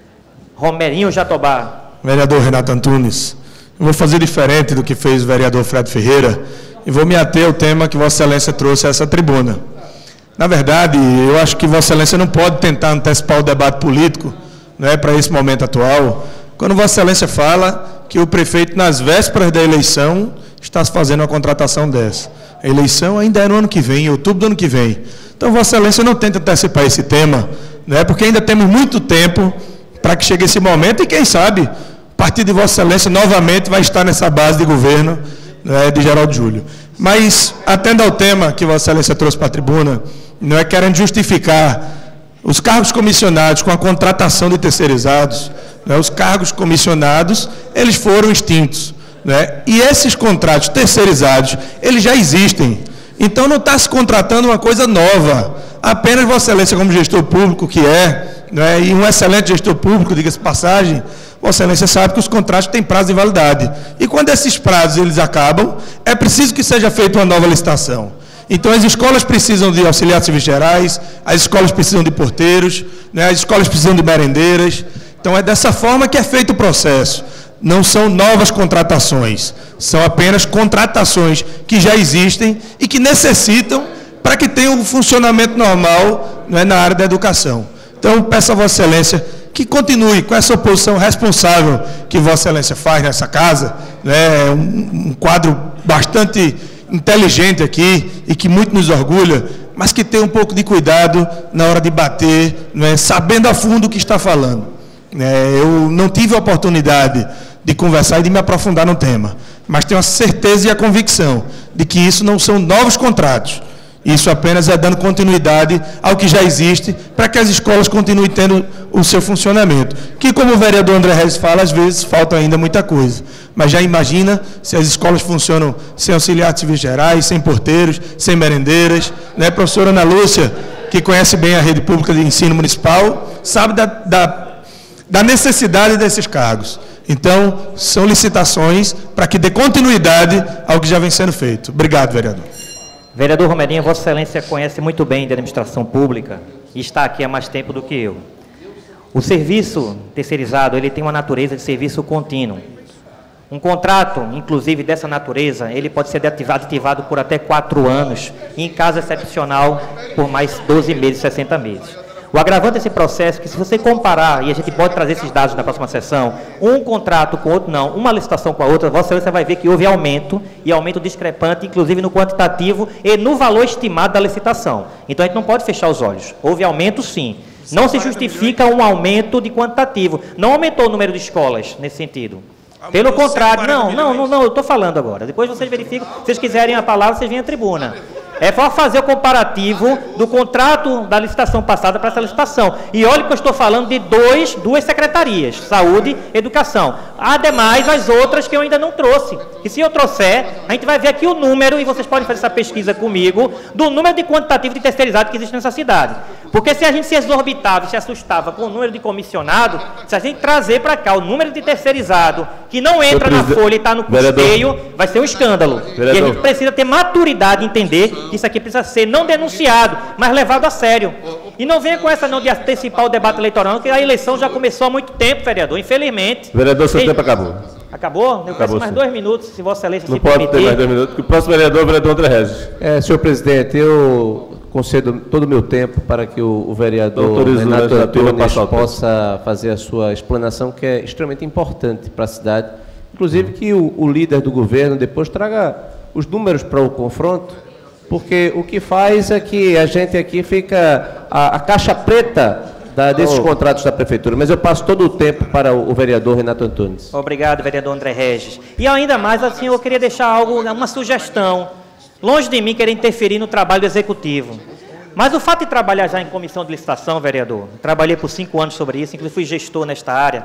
Romerinho Jatobá. Vereador Renato Antunes, eu vou fazer diferente do que fez o vereador Fred Ferreira e vou me ater ao tema que Vossa Excelência trouxe a essa tribuna. Na verdade, eu acho que Vossa Excelência não pode tentar antecipar o debate político, não é, para esse momento atual, quando Vossa Excelência fala que o prefeito, nas vésperas da eleição, está fazendo uma contratação dessa. A eleição ainda é no ano que vem, em outubro do ano que vem. Então, Vossa Excelência não tenta antecipar esse tema, né, porque ainda temos muito tempo para que chegue esse momento e, quem sabe, o partido de Vossa Excelência novamente vai estar nessa base de governo, né, de Geraldo Júlio. Mas, atendo ao tema que Vossa Excelência trouxe para a tribuna, não é querendo justificar os cargos comissionados com a contratação de terceirizados, né, os cargos comissionados, eles foram extintos, né, e esses contratos terceirizados, eles já existem. Então, não está se contratando uma coisa nova. Apenas Vossa Excelência, como gestor público que é, né, e um excelente gestor público, diga-se passagem, Vossa Excelência sabe que os contratos têm prazo de validade. E quando esses prazos eles acabam, é preciso que seja feita uma nova licitação. Então, as escolas precisam de auxiliares civis gerais, as escolas precisam de porteiros, né, as escolas precisam de merendeiras. Então, é dessa forma que é feito o processo. Não são novas contratações, são apenas contratações que já existem e que necessitam para que tenha um funcionamento normal, né, na área da educação. Então, peço a Vossa Excelência que continue com essa oposição responsável que Vossa Excelência faz nessa casa, né, um quadro bastante inteligente aqui e que muito nos orgulha, mas que tenha um pouco de cuidado na hora de bater, né, sabendo a fundo o que está falando. Eu não tive a oportunidade de conversar e de me aprofundar no tema. Mas tenho a certeza e a convicção de que isso não são novos contratos. Isso apenas é dando continuidade ao que já existe para que as escolas continuem tendo o seu funcionamento. Que, como o vereador André Regis fala, às vezes falta ainda muita coisa. Mas já imagina se as escolas funcionam sem auxiliares civis gerais, sem porteiros, sem merendeiras, né? Professora Ana Lúcia, que conhece bem a rede pública de ensino municipal, sabe da necessidade desses cargos. Então, são licitações para que dê continuidade ao que já vem sendo feito. Obrigado, vereador. Vereador Romerinho, Vossa Excelência conhece muito bem de administração pública e está aqui há mais tempo do que eu. O serviço terceirizado, ele tem uma natureza de serviço contínuo. Um contrato, inclusive dessa natureza, ele pode ser ativado por até 4 anos e, em caso excepcional, por mais 12 meses, 60 meses. O agravante desse processo é que, se você comparar, e a gente pode trazer esses dados na próxima sessão, um contrato com outro, não, uma licitação com a outra, Vossa Excelência vai ver que houve aumento, e aumento discrepante, inclusive no quantitativo e no valor estimado da licitação. Então, a gente não pode fechar os olhos. Houve aumento, sim. Não se justifica um aumento de quantitativo. Não aumentou o número de escolas nesse sentido. Pelo contrário, não, eu estou falando agora. Depois vocês verificam, se vocês quiserem a palavra, vocês vêm à tribuna. É só fazer o comparativo do contrato da licitação passada para essa licitação. E olha que eu estou falando de duas secretarias, Saúde e Educação. Ademais, as outras que eu ainda não trouxe. E se eu trouxer, a gente vai ver aqui o número, e vocês podem fazer essa pesquisa comigo, do número de quantitativo de terceirizado que existe nessa cidade. Porque se a gente se exorbitava e se assustava com o número de comissionado, se a gente trazer para cá o número de terceirizado que não entra na folha e está no custeio, vai ser um escândalo. Vereador. E a gente precisa ter maturidade de entender que isso aqui precisa ser não denunciado, mas levado a sério. E não venha com essa não de antecipar o debate eleitoral, porque a eleição já começou há muito tempo, vereador, infelizmente. Vereador, seu tempo acabou. Acabou? Eu peço mais 2 minutos, se Vossa Excelência se permitir. Não pode ter mais 2 minutos, porque o próximo vereador é o vereador André Regis. Senhor presidente, eu concedo todo o meu tempo para que o vereador Renato Antunes possa fazer a sua explanação, que é extremamente importante para a cidade. Inclusive que o líder do governo depois traga os números para o confronto, porque o que faz é que a gente aqui fica a caixa preta desses contratos da prefeitura. Mas eu passo todo o tempo para o vereador Renato Antunes. Obrigado, vereador André Regis. E ainda mais, assim, eu queria deixar uma sugestão. Longe de mim querer interferir no trabalho do executivo. Mas o fato de trabalhar já em comissão de licitação, vereador, trabalhei por 5 anos sobre isso, inclusive fui gestor nesta área.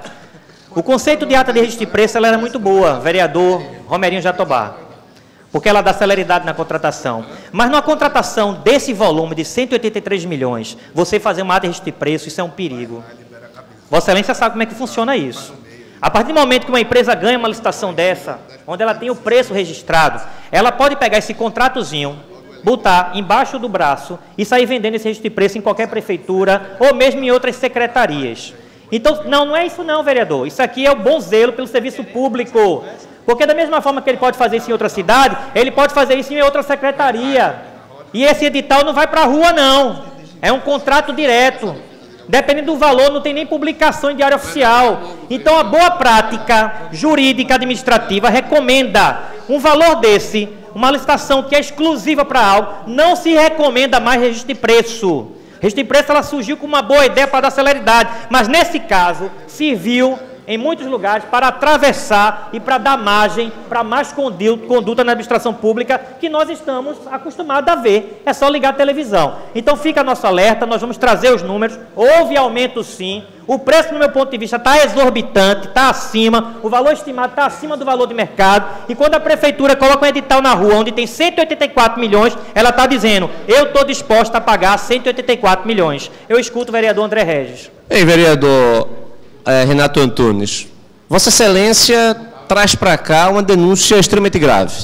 O conceito de ata de registro de preço ela era muito boa, vereador Romerinho Jatobá, porque ela dá celeridade na contratação. Mas numa contratação desse volume de 183 milhões, você fazer uma ata de registro de preço, isso é um perigo. Vossa Excelência sabe como é que funciona isso. A partir do momento que uma empresa ganha uma licitação dessa, onde ela tem o preço registrado, ela pode pegar esse contratozinho, botar embaixo do braço e sair vendendo esse registro de preço em qualquer prefeitura ou mesmo em outras secretarias. Então, não é isso não, vereador. Isso aqui é o bom zelo pelo serviço público. Porque da mesma forma que ele pode fazer isso em outra cidade, ele pode fazer isso em outra secretaria. E esse edital não vai para a rua, não. É um contrato direto. Dependendo do valor, não tem nem publicação em diário oficial. Então, a boa prática jurídica administrativa recomenda um valor desse, uma licitação que é exclusiva para algo, não se recomenda mais registro de preço. Registro de preço ela surgiu com uma boa ideia para dar celeridade, mas nesse caso serviu em muitos lugares para atravessar e para dar margem para mais conduta na administração pública que nós estamos acostumados a ver. É só ligar a televisão. Então fica nosso alerta, nós vamos trazer os números. Houve aumento sim. O preço, no meu ponto de vista, está exorbitante, está acima, o valor estimado está acima do valor de mercado. E quando a prefeitura coloca um edital na rua, onde tem 184 milhões, ela está dizendo, eu estou disposta a pagar 184 milhões. Eu escuto o vereador André Regis. Ei, vereador Renato Antunes, Vossa Excelência traz para cá uma denúncia extremamente grave.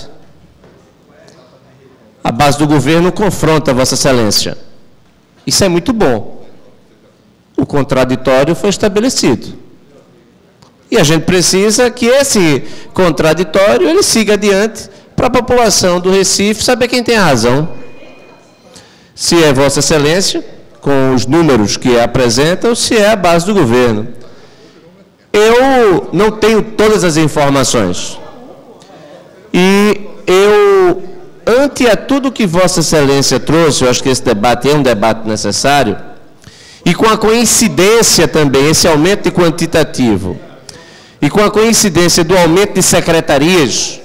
A base do governo confronta Vossa Excelência. Isso é muito bom. O contraditório foi estabelecido. E a gente precisa que esse contraditório ele siga adiante para a população do Recife saber quem tem a razão. Se é Vossa Excelência, com os números que apresenta, ou se é a base do governo. Eu não tenho todas as informações. E eu, ante a tudo que Vossa Excelência trouxe, eu acho que esse debate é um debate necessário, e com a coincidência também, esse aumento de quantitativo, e com a coincidência do aumento de secretarias,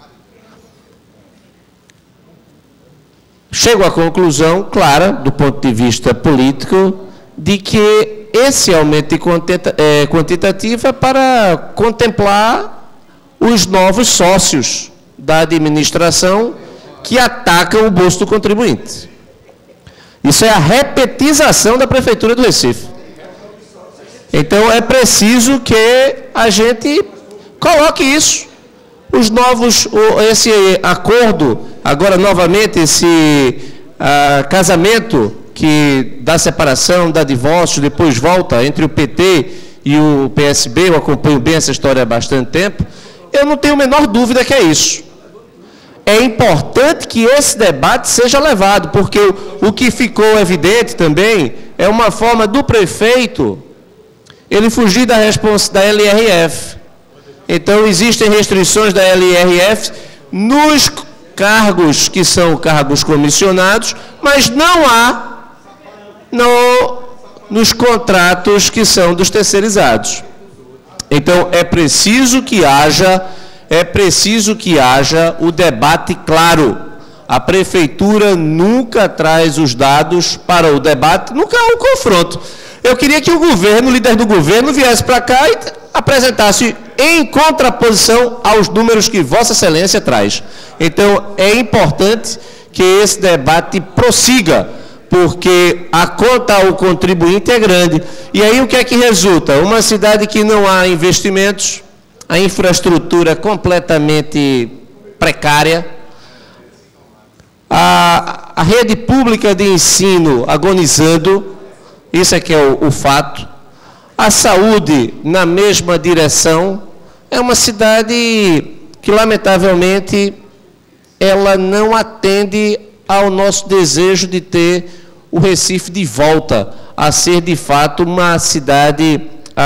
chego à conclusão clara, do ponto de vista político, de que esse aumento quantitativo é para contemplar os novos sócios da administração que atacam o bolso do contribuinte. Isso é a repetização da Prefeitura do Recife. Então, é preciso que a gente coloque isso. Os novos, esse acordo, agora novamente, esse casamento que dá separação, dá divórcio, depois volta entre o PT e o PSB, eu acompanho bem essa história há bastante tempo, eu não tenho a menor dúvida que é isso. É importante que esse debate seja levado, porque o que ficou evidente também é uma forma do prefeito ele fugir da resposta da LRF. Então, existem restrições da LRF nos cargos que são cargos comissionados, mas não há nos contratos que são dos terceirizados. Então, é preciso que haja o debate claro. A Prefeitura nunca traz os dados para o debate, nunca há um confronto. Eu queria que o governo, o líder do governo, viesse para cá e apresentasse em contraposição aos números que Vossa Excelência traz. Então, é importante que esse debate prossiga, porque a conta ao contribuinte é grande. E aí o que é que resulta? Uma cidade que não há investimentos, a infraestrutura é completamente precária, a rede pública de ensino agonizando, isso é que é o fato, a saúde na mesma direção. É uma cidade que, lamentavelmente, ela não atende ao nosso desejo de ter o Recife de volta a ser, de fato, uma cidade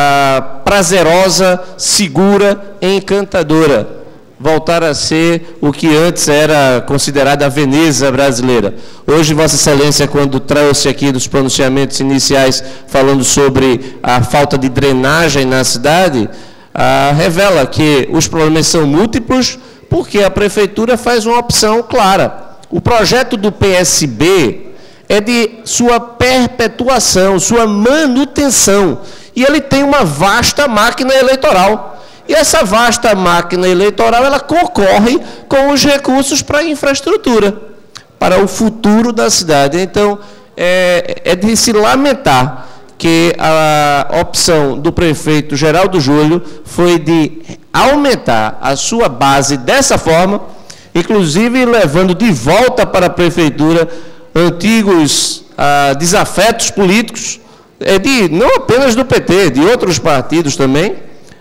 prazerosa, segura e encantadora. Voltar a ser o que antes era considerada a Veneza brasileira. Hoje, Vossa Excelência, quando trouxe aqui dos pronunciamentos iniciais falando sobre a falta de drenagem na cidade, revela que os problemas são múltiplos, porque a Prefeitura faz uma opção clara. O projeto do PSB é de sua perpetuação, sua manutenção, e ele tem uma vasta máquina eleitoral. E essa vasta máquina eleitoral, ela concorre com os recursos para a infraestrutura, para o futuro da cidade. Então, é de se lamentar que a opção do prefeito Geraldo Júlio foi de aumentar a sua base dessa forma, inclusive levando de volta para a prefeitura antigos desafetos políticos, não apenas do PT, de outros partidos também,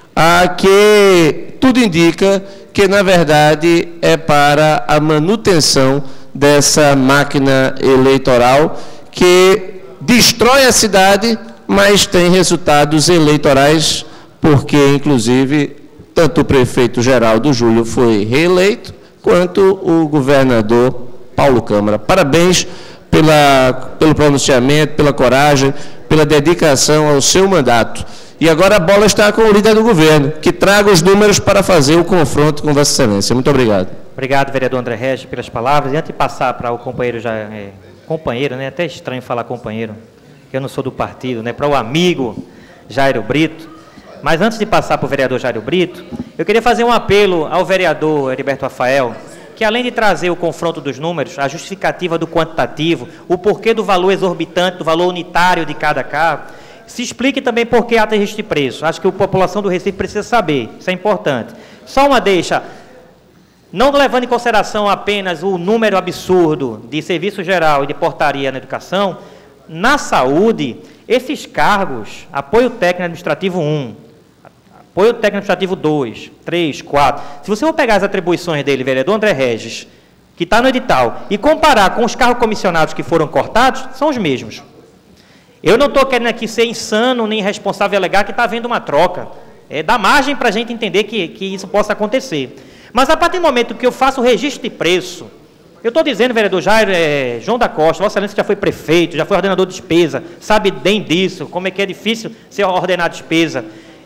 que tudo indica que, na verdade, é para a manutenção dessa máquina eleitoral que destrói a cidade, mas tem resultados eleitorais, porque, inclusive, tanto o prefeito Geraldo Júlio foi reeleito, quanto o governador Paulo Câmara. Parabéns pelo pronunciamento, pela coragem, pela dedicação ao seu mandato. E agora a bola está com o líder do governo, que traga os números para fazer o confronto com Vossa Excelência. Muito obrigado. Obrigado, vereador André Regis, pelas palavras. E antes de passar para o companheiro, companheiro, né? Até estranho falar companheiro, que eu não sou do partido, né? Para o amigo Jairo Brito. Mas antes de passar para o vereador Jairo Brito, eu queria fazer um apelo ao vereador Heriberto Rafael, que além de trazer o confronto dos números, a justificativa do quantitativo, o porquê do valor exorbitante, do valor unitário de cada carro, se explique também por que há registro de preço. Acho que a população do Recife precisa saber, isso é importante. Só uma deixa, não levando em consideração apenas o número absurdo de serviço geral e de portaria na educação, na saúde, esses cargos, apoio técnico administrativo 1, apoio técnico administrativo 2, 3, 4, se você for pegar as atribuições dele, vereador André Regis, que está no edital, e comparar com os cargos comissionados que foram cortados, são os mesmos. Eu não estou querendo aqui ser insano nem irresponsável alegar que está havendo uma troca. Dá margem para a gente entender que isso possa acontecer. Mas a partir do momento que eu faço o registro de preço, eu estou dizendo, vereador Jairo, João da Costa, Vossa Excelência já foi prefeito, já foi ordenador de despesa, sabe bem disso, como é que é difícil ser ordenar despesa.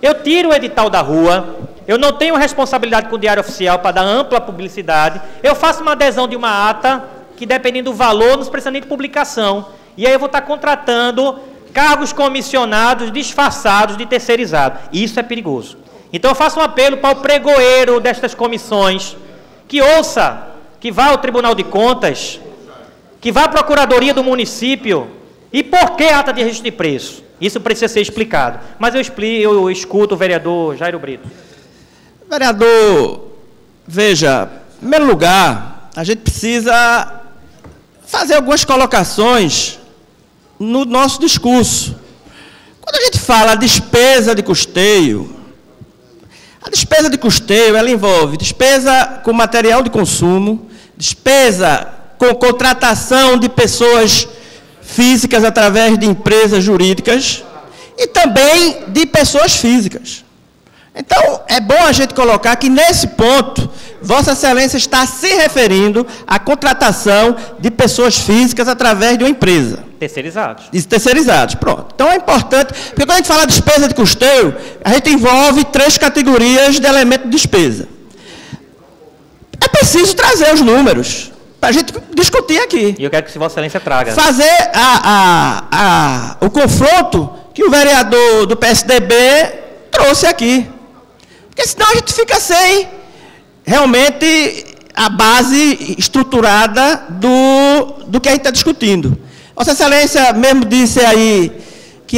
Eu tiro o edital da rua, eu não tenho responsabilidade com o Diário Oficial para dar ampla publicidade, eu faço uma adesão de uma ata, que dependendo do valor, não precisa nem de publicação. E aí eu vou estar contratando cargos comissionados, disfarçados de terceirizados. Isso é perigoso. Então eu faço um apelo para o pregoeiro destas comissões, que ouça, que vá ao Tribunal de Contas, que vá à Procuradoria do município. E por que ata de registro de preço? Isso precisa ser explicado. Mas eu escuto o vereador Jairo Brito. Vereador, veja, em primeiro lugar, a gente precisa fazer algumas colocações no nosso discurso. Quando a gente fala despesa de custeio, a despesa de custeio, ela envolve despesa com material de consumo, despesa com contratação de pessoas físicas através de empresas jurídicas e também de pessoas físicas. Então, é bom a gente colocar que, nesse ponto, Vossa Excelência está se referindo à contratação de pessoas físicas através de uma empresa. Terceirizados. Terceirizados, pronto. Então, é importante, porque quando a gente fala de despesa de custeio, a gente envolve 3 categorias de elemento de despesa. É preciso trazer os números para a gente discutir aqui. E eu quero que Vossa Excelência traga. Fazer o confronto que o vereador do PSDB trouxe aqui. Porque senão a gente fica sem realmente a base estruturada do que a gente está discutindo. Vossa Excelência mesmo disse aí que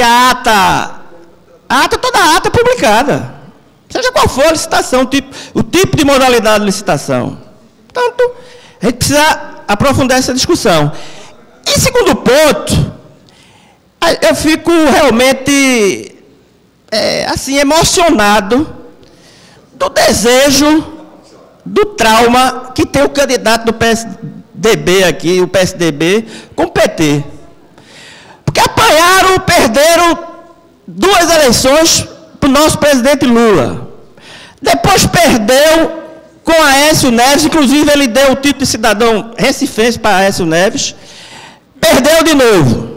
toda a ata é publicada. Seja qual for a licitação, o tipo de modalidade de licitação. Portanto, a gente precisa aprofundar essa discussão. Em segundo ponto, eu fico realmente assim, emocionado do desejo, do trauma que tem o candidato do PSDB aqui, o PSDB, com o PT. Porque perderam 2 eleições para o nosso presidente Lula. Depois perdeu com Aécio Neves, inclusive ele deu o título de cidadão recifense para Aécio Neves. Perdeu de novo.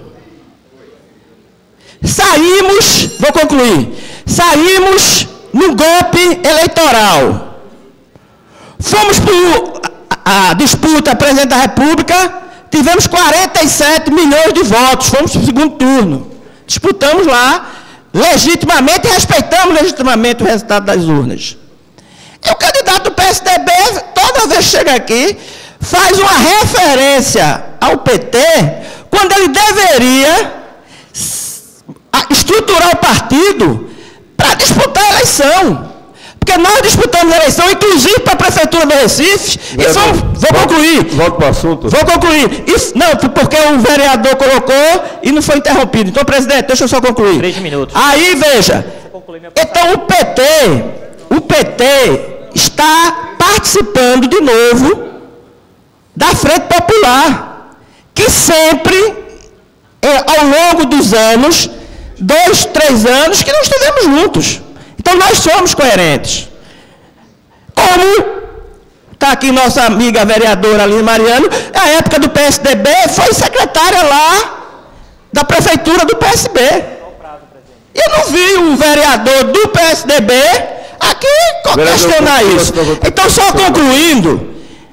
Vou concluir, saímos num golpe eleitoral. Fomos para a disputa presidente da República, tivemos 47 milhões de votos, fomos para o segundo turno. Disputamos lá legitimamente e respeitamos legitimamente o resultado das urnas. E o candidato do PSDB, toda vez que chega aqui, faz uma referência ao PT, quando ele deveria estruturar o partido para disputar a eleição. Porque nós disputamos a eleição, inclusive para a Prefeitura do Recife, vou concluir. Volto para o assunto. Vou concluir. Não, porque o vereador colocou e não foi interrompido. Então, presidente, deixa eu só concluir. 3 minutos. Aí, veja, então o PT está participando de novo da Frente Popular, que sempre, ao longo dos anos, 2, 3 anos, que não estivemos juntos. Então, nós somos coerentes. Como está aqui nossa amiga vereadora Aline Mariano, na época do PSDB, foi secretária lá da Prefeitura do PSB. Eu não vi um vereador do PSDB aqui questionar isso. Então, só concluindo,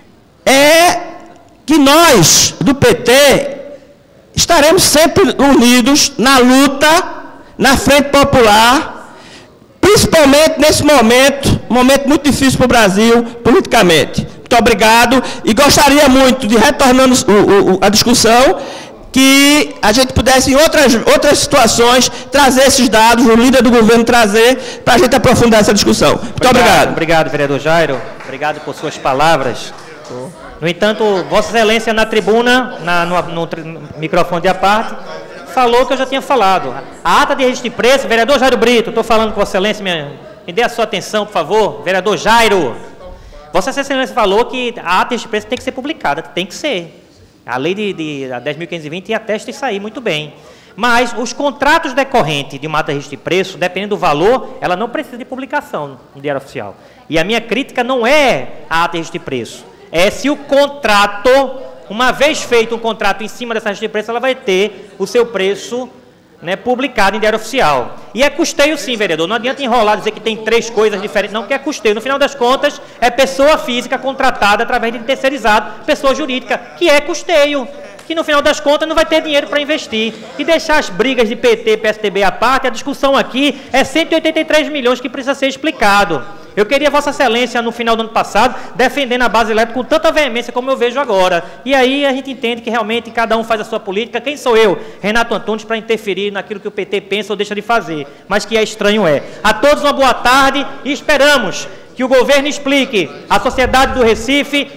que nós, do PT, estaremos sempre unidos na luta, na Frente Popular, principalmente nesse momento muito difícil para o Brasil, politicamente. Muito obrigado e gostaria muito de, retornando a discussão, que a gente pudesse, em outras situações, trazer esses dados, o líder do governo trazer, para a gente aprofundar essa discussão. Muito obrigado. Obrigado, vereador Jairo. Obrigado por suas palavras. No entanto, Vossa Excelência, na tribuna, no microfone de à parte, falou que eu já tinha falado. A ata de registro de preço, vereador Jairo Brito, estou falando com Vossa Excelência, me dê a sua atenção, por favor. Vereador Jairo, Vossa Excelência falou que a ata de registro de preço tem que ser publicada, tem que ser. A lei de 10.520 atesta isso aí, muito bem. Mas os contratos decorrentes de uma ata de registro de preço, dependendo do valor, ela não precisa de publicação no Diário Oficial. E a minha crítica não é a ata de registro de preço, é se o contrato, uma vez feito um contrato em cima dessa registro de preço, ela vai ter o seu preço né, publicado em Diário Oficial. E é custeio sim, vereador. Não adianta enrolar, dizer que tem 3 coisas diferentes. Não, que é custeio. No final das contas, é pessoa física contratada através de terceirizado, pessoa jurídica, que é custeio. Que no final das contas não vai ter dinheiro para investir. E deixar as brigas de PT, PSDB à parte, a discussão aqui é 183 milhões que precisa ser explicado. Eu queria Vossa Excelência, no final do ano passado, defendendo a base elétrica com tanta veemência como eu vejo agora. E aí a gente entende que realmente cada um faz a sua política. Quem sou eu, Renato Antunes, para interferir naquilo que o PT pensa ou deixa de fazer? Mas que é estranho é. A todos uma boa tarde e esperamos que o governo explique à sociedade do Recife R$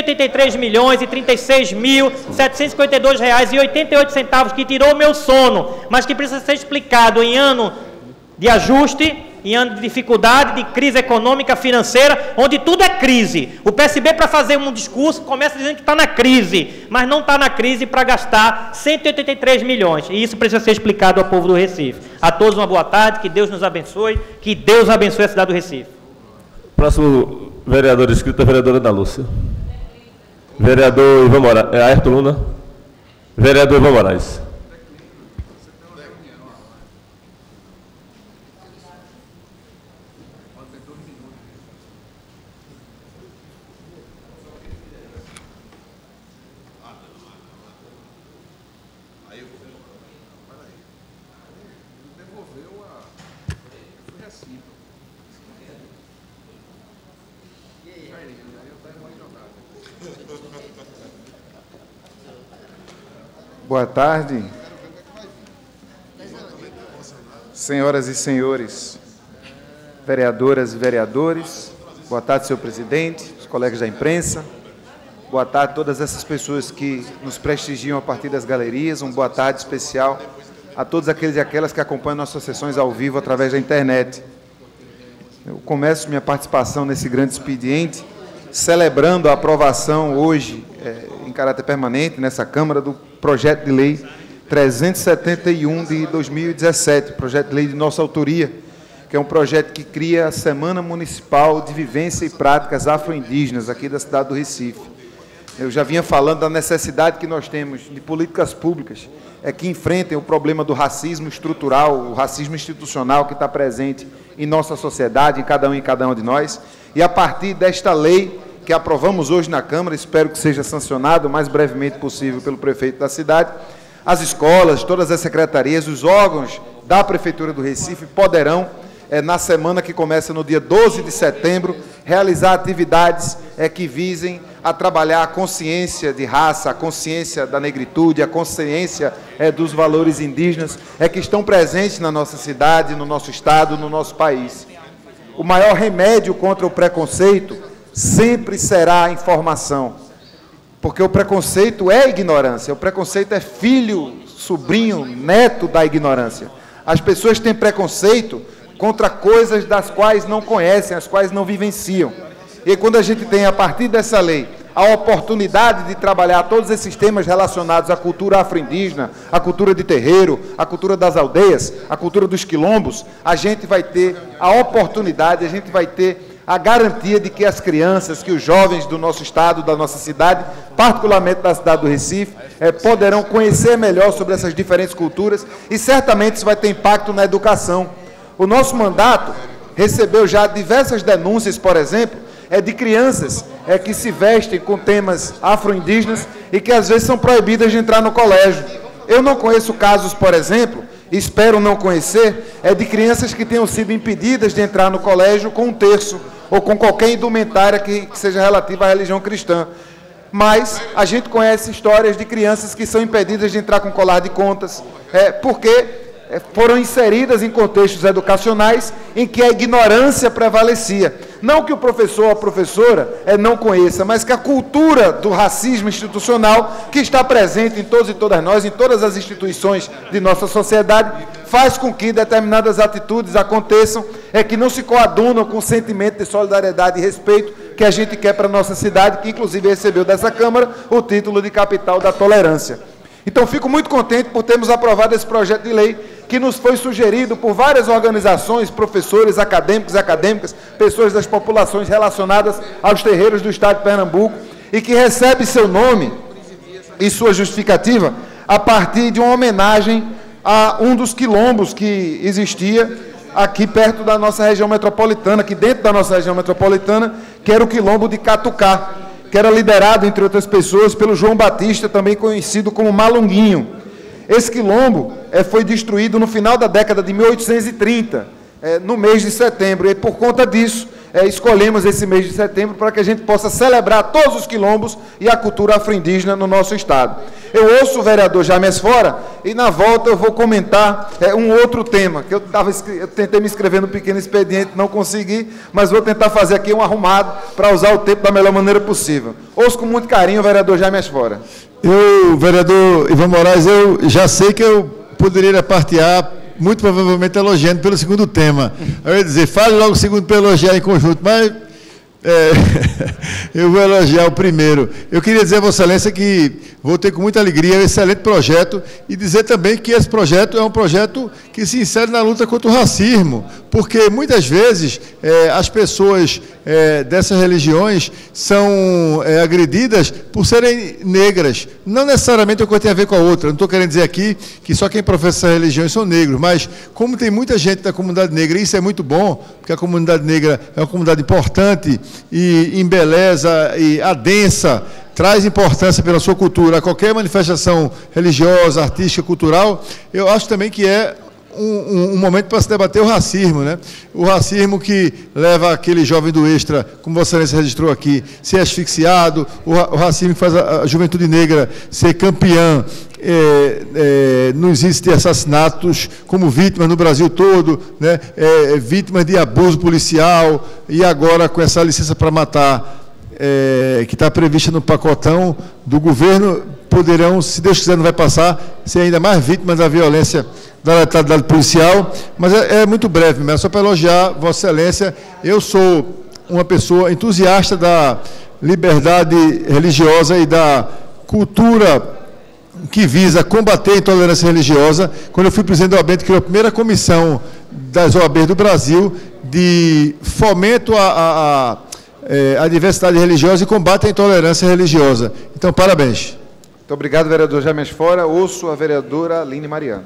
183.752,88 que tirou o meu sono, mas que precisa ser explicado em ano de ajuste, em ano de dificuldade, de crise econômica, financeira, onde tudo é crise. O PSB, para fazer um discurso, começa dizendo que está na crise, mas não está na crise para gastar 183 milhões. E isso precisa ser explicado ao povo do Recife. A todos uma boa tarde, que Deus nos abençoe, que Deus abençoe a cidade do Recife. Próximo vereador inscrito, a vereadora Ana Lúcia. Vereador Ivan Moraes. Ayrton Luna. Vereador Ivan Moraes. Boa tarde, senhoras e senhores, vereadoras e vereadores. Boa tarde, senhor presidente, os colegas da imprensa. Boa tarde a todas essas pessoas que nos prestigiam a partir das galerias. Uma boa tarde especial a todos aqueles e aquelas que acompanham nossas sessões ao vivo através da internet. Eu começo minha participação nesse grande expediente celebrando a aprovação hoje, em caráter permanente, nessa Câmara, do projeto de lei 371 de 2017, projeto de lei de nossa autoria, que é um projeto que cria a Semana Municipal de Vivência e Práticas Afro-Indígenas aqui da cidade do Recife. Eu já vinha falando da necessidade que nós temos de políticas públicas que enfrentem o problema do racismo estrutural, o racismo institucional que está presente em nossa sociedade, em cada um de nós. E a partir desta lei que aprovamos hoje na Câmara, espero que seja sancionado o mais brevemente possível pelo prefeito da cidade, as escolas, todas as secretarias, os órgãos da Prefeitura do Recife poderão, na semana que começa no dia 12 de setembro, realizar atividades que visem a trabalhar a consciência de raça, a consciência da negritude, a consciência dos valores indígenas que estão presentes na nossa cidade, no nosso estado, no nosso país. O maior remédio contra o preconceito sempre será a informação, porque o preconceito é ignorância, o preconceito é filho, sobrinho, neto da ignorância. As pessoas têm preconceito contra coisas das quais não conhecem, as quais não vivenciam. E quando a gente tem, a partir dessa lei, a oportunidade de trabalhar todos esses temas relacionados à cultura afro-indígena, à cultura de terreiro, à cultura das aldeias, à cultura dos quilombos, a gente vai ter a oportunidade, a gente vai ter a garantia de que as crianças, que os jovens do nosso estado, da nossa cidade, particularmente da cidade do Recife, poderão conhecer melhor sobre essas diferentes culturas e certamente isso vai ter impacto na educação. O nosso mandato recebeu já diversas denúncias, por exemplo, de crianças que se vestem com temas afro-indígenas e que às vezes são proibidas de entrar no colégio. Eu não conheço casos, por exemplo, espero não conhecer, de crianças que tenham sido impedidas de entrar no colégio com um terço ou com qualquer indumentária que seja relativa à religião cristã. Mas a gente conhece histórias de crianças que são impedidas de entrar com colar de contas, porque foram inseridas em contextos educacionais em que a ignorância prevalecia. Não que o professor ou a professora não conheça, mas que a cultura do racismo institucional, que está presente em todos e todas nós, em todas as instituições de nossa sociedade, faz com que determinadas atitudes aconteçam, que não se coadunam com o sentimento de solidariedade e respeito que a gente quer para a nossa cidade, que inclusive recebeu dessa Câmara o título de capital da tolerância. Então, fico muito contente por termos aprovado esse projeto de lei que nos foi sugerido por várias organizações, professores, acadêmicos e acadêmicas, pessoas das populações relacionadas aos terreiros do estado de Pernambuco e que recebe seu nome e sua justificativa a partir de uma homenagem a um dos quilombos que existia aqui perto da nossa região metropolitana, aqui dentro da nossa região metropolitana, que era o quilombo de Catucá, que era liderado, entre outras pessoas, pelo João Batista, também conhecido como Malunguinho. Esse quilombo foi destruído no final da década de 1830, no mês de setembro, e por conta disso, escolhemos esse mês de setembro para que a gente possa celebrar todos os quilombos e a cultura afro-indígena no nosso estado. Eu ouço o vereador James Fora e na volta eu vou comentar um outro tema, que eu tentei me inscrever no pequeno expediente, não consegui, mas vou tentar fazer aqui um arrumado para usar o tempo da melhor maneira possível. Ouço com muito carinho o vereador James Fora. Eu, vereador Ivan Moraes, eu já sei que eu poderia partear, muito provavelmente elogiando pelo segundo tema. Eu ia dizer, fale logo o segundo para elogiar em conjunto, mas eu vou elogiar o primeiro. Eu queria dizer a Vossa Excelência que votei com muita alegria, é um excelente projeto, e dizer também que esse projeto é um projeto que se insere na luta contra o racismo, porque muitas vezes as pessoas dessas religiões são agredidas por serem negras. Não necessariamente o que tem a ver com a outra. Não estou querendo dizer aqui que só quem professa essas religiões são negros, mas como tem muita gente da comunidade negra, e isso é muito bom, porque a comunidade negra é uma comunidade importante e embeleza e adensa, traz importância pela sua cultura a qualquer manifestação religiosa, artística, cultural. Eu acho também que é um momento para se debater o racismo, né? O racismo que leva aquele jovem do Extra, como Vossa Excelência registrou aqui, ser asfixiado, o racismo que faz a juventude negra ser campeã nos índices de assassinatos como vítimas no Brasil todo, né? Vítimas de abuso policial, e agora com essa licença para matar que está prevista no pacotão do governo, poderão, se Deus quiser, não vai passar, ser ainda mais vítimas da violência da letalidade policial. Mas é muito breve, mas só para elogiar Vossa Excelência. Eu sou uma pessoa entusiasta da liberdade religiosa e da cultura que visa combater a intolerância religiosa. Quando eu fui presidente da OAB, criou a primeira comissão das OAB do Brasil de fomento à diversidade religiosa e combate à intolerância religiosa. Então, parabéns. Muito obrigado, vereador James Fora. Ouço a vereadora Aline Mariano.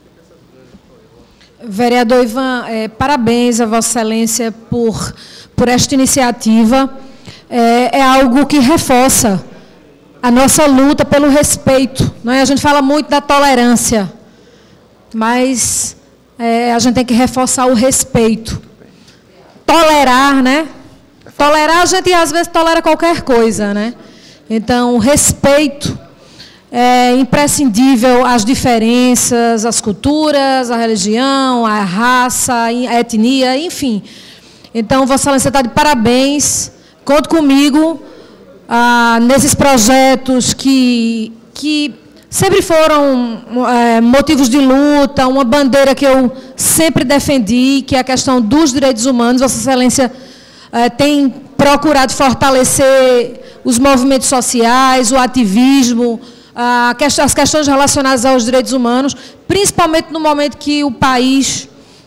Vereador Ivan, parabéns a Vossa Excelência por esta iniciativa. É algo que reforça a nossa luta pelo respeito. Não é? A gente fala muito da tolerância, mas a gente tem que reforçar o respeito. Tolerar, né? Tolerar, a gente às vezes tolera qualquer coisa, né? Então, o respeito é imprescindível às diferenças, às culturas, à religião, à raça, à etnia, enfim. Então, Vossa Excelência está de parabéns. Conte comigo nesses projetos que sempre foram motivos de luta, uma bandeira que eu sempre defendi, que é a questão dos direitos humanos. Vossa Excelência tem procurado fortalecer os movimentos sociais, o ativismo, as questões relacionadas aos direitos humanos, principalmente no momento que o país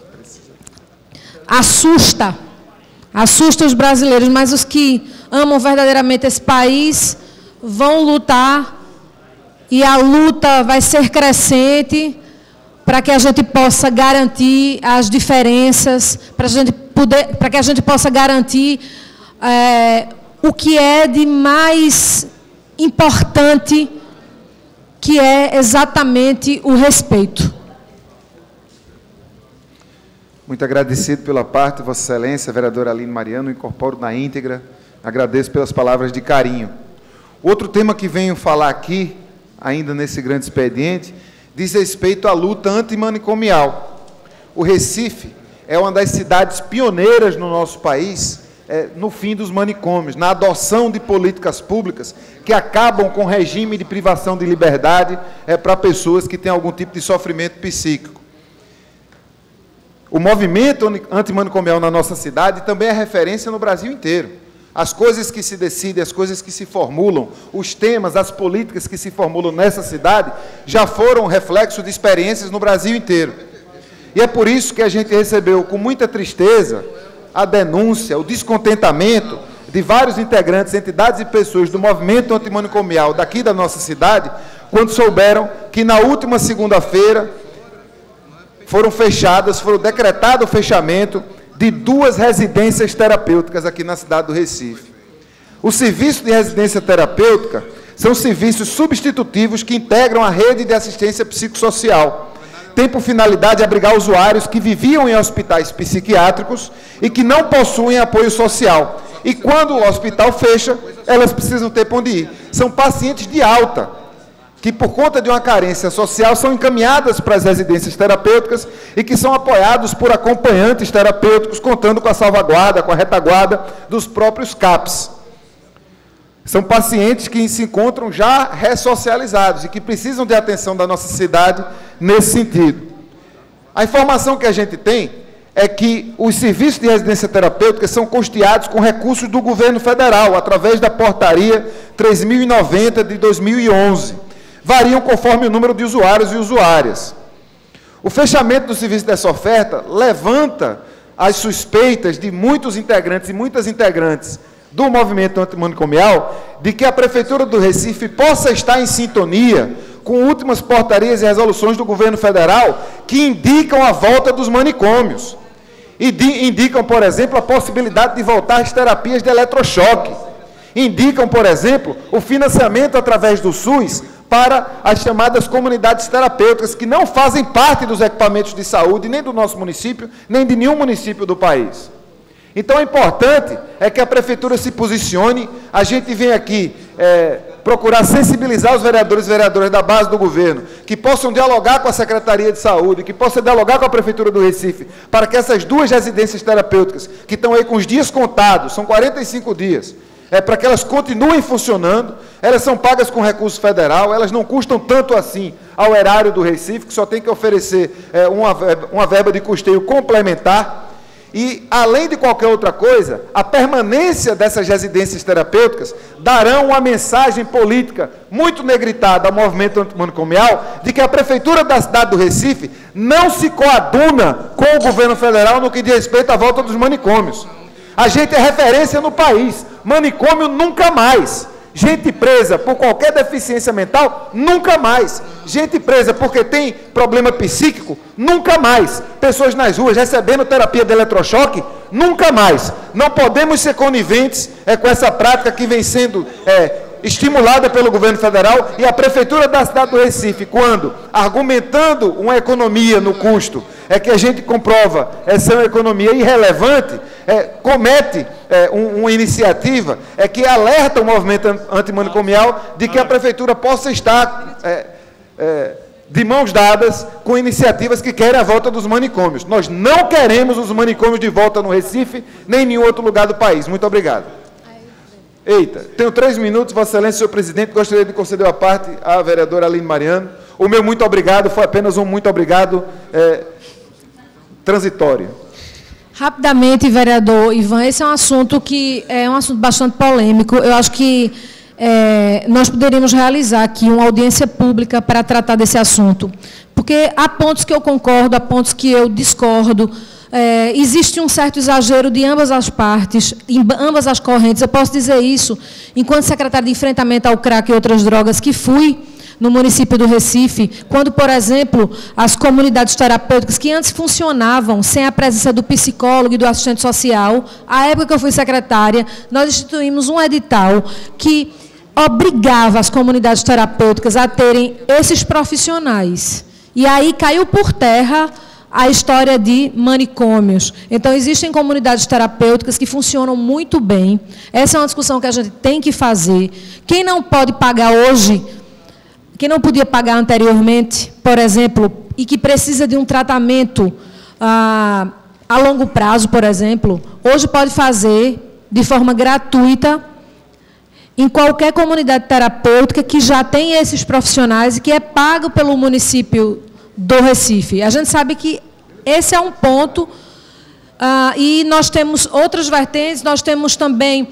assusta os brasileiros, mas os que amam verdadeiramente esse país vão lutar, e a luta vai ser crescente para que a gente possa garantir as diferenças, para que a gente possa garantir o que é de mais importante, que é exatamente o respeito. Muito agradecido pela parte, Vossa Excelência, vereadora Aline Mariano, incorporo na íntegra, agradeço pelas palavras de carinho. Outro tema que venho falar aqui, ainda nesse grande expediente, diz respeito à luta antimanicomial. O Recife é uma das cidades pioneiras no nosso país, no fim dos manicômios, na adoção de políticas públicas que acabam com o regime de privação de liberdade para pessoas que têm algum tipo de sofrimento psíquico. O movimento antimanicomial na nossa cidade também é referência no Brasil inteiro. As coisas que se decidem, as coisas que se formulam, os temas, as políticas que se formulam nessa cidade já foram reflexo de experiências no Brasil inteiro. E é por isso que a gente recebeu com muita tristeza a denúncia, o descontentamento de vários integrantes, entidades e pessoas do movimento antimanicomial daqui da nossa cidade, quando souberam que na última segunda-feira foram decretado o fechamento de 2 residências terapêuticas aqui na cidade do Recife. O serviço de residência terapêutica são serviços substitutivos que integram a rede de assistência psicossocial. Tem por finalidade abrigar usuários que viviam em hospitais psiquiátricos e que não possuem apoio social. E quando o hospital fecha, elas precisam ter para onde ir. São pacientes de alta, que por conta de uma carência social são encaminhadas para as residências terapêuticas e que são apoiados por acompanhantes terapêuticos, contando com a salvaguarda, com a retaguarda dos próprios CAPs. São pacientes que se encontram já ressocializados e que precisam de atenção da nossa cidade nesse sentido. A informação que a gente tem é que os serviços de residência terapêutica são custeados com recursos do governo federal, através da portaria 3090 de 2011. Variam conforme o número de usuários e usuárias. O fechamento do serviço dessa oferta levanta as suspeitas de muitos integrantes e muitas integrantes do movimento antimanicomial de que a Prefeitura do Recife possa estar em sintonia com últimas portarias e resoluções do governo federal que indicam a volta dos manicômios. E indicam, por exemplo, a possibilidade de voltar às terapias de eletrochoque. Indicam, por exemplo, o financiamento através do SUS para as chamadas comunidades terapêuticas, que não fazem parte dos equipamentos de saúde, nem do nosso município, nem de nenhum município do país. Então, é importante que a Prefeitura se posicione. A gente vem aqui procurar sensibilizar os vereadores e vereadoras da base do governo, que possam dialogar com a Secretaria de Saúde, que possam dialogar com a Prefeitura do Recife, para que essas 2 residências terapêuticas, que estão aí com os dias contados, são 45 dias, para que elas continuem funcionando. Elas são pagas com recurso federal, elas não custam tanto assim ao erário do Recife, que só tem que oferecer uma verba de custeio complementar. E, além de qualquer outra coisa, a permanência dessas residências terapêuticas darão uma mensagem política muito negritada ao movimento antimanicomial de que a Prefeitura da cidade do Recife não se coaduna com o governo federal no que diz respeito à volta dos manicômios. A gente é referência no país. Manicômio nunca mais. Gente presa por qualquer deficiência mental, nunca mais. Gente presa porque tem problema psíquico, nunca mais. Pessoas nas ruas recebendo terapia de eletrochoque, nunca mais. Não podemos ser coniventes com essa prática que vem sendo estimulada pelo governo federal, e a Prefeitura da cidade do Recife, quando argumentando uma economia no custo, que a gente comprova essa economia irrelevante, comete uma iniciativa que alerta o movimento antimanicomial de que a Prefeitura possa estar de mãos dadas com iniciativas que querem a volta dos manicômios. Nós não queremos os manicômios de volta no Recife, nem em nenhum outro lugar do país. Muito obrigado. Eita, tenho 3 minutos, Vossa Excelência, senhor presidente, gostaria de conceder a parte à vereadora Aline Mariano. O meu muito obrigado foi apenas um muito obrigado transitório. Rapidamente, vereador Ivan, esse é um assunto que é um assunto bastante polêmico. Eu acho que nós poderíamos realizar aqui uma audiência pública para tratar desse assunto, porque há pontos que eu concordo, há pontos que eu discordo. Existe um certo exagero de ambas as partes, em ambas as correntes. Eu posso dizer isso, enquanto secretário de enfrentamento ao crack e outras drogas, que fui no município do Recife, quando, por exemplo, as comunidades terapêuticas que antes funcionavam sem a presença do psicólogo e do assistente social, à época que eu fui secretária, nós instituímos um edital que obrigava as comunidades terapêuticas a terem esses profissionais. E aí caiu por terra a história de manicômios. Então, existem comunidades terapêuticas que funcionam muito bem. Essa é uma discussão que a gente tem que fazer. Quem não pode pagar hoje, quem não podia pagar anteriormente, por exemplo, e que precisa de um tratamento a longo prazo, por exemplo, hoje pode fazer de forma gratuita em qualquer comunidade terapêutica que já tem esses profissionais e que é pago pelo município do Recife. A gente sabe que esse é um ponto, e nós temos outras vertentes, nós temos também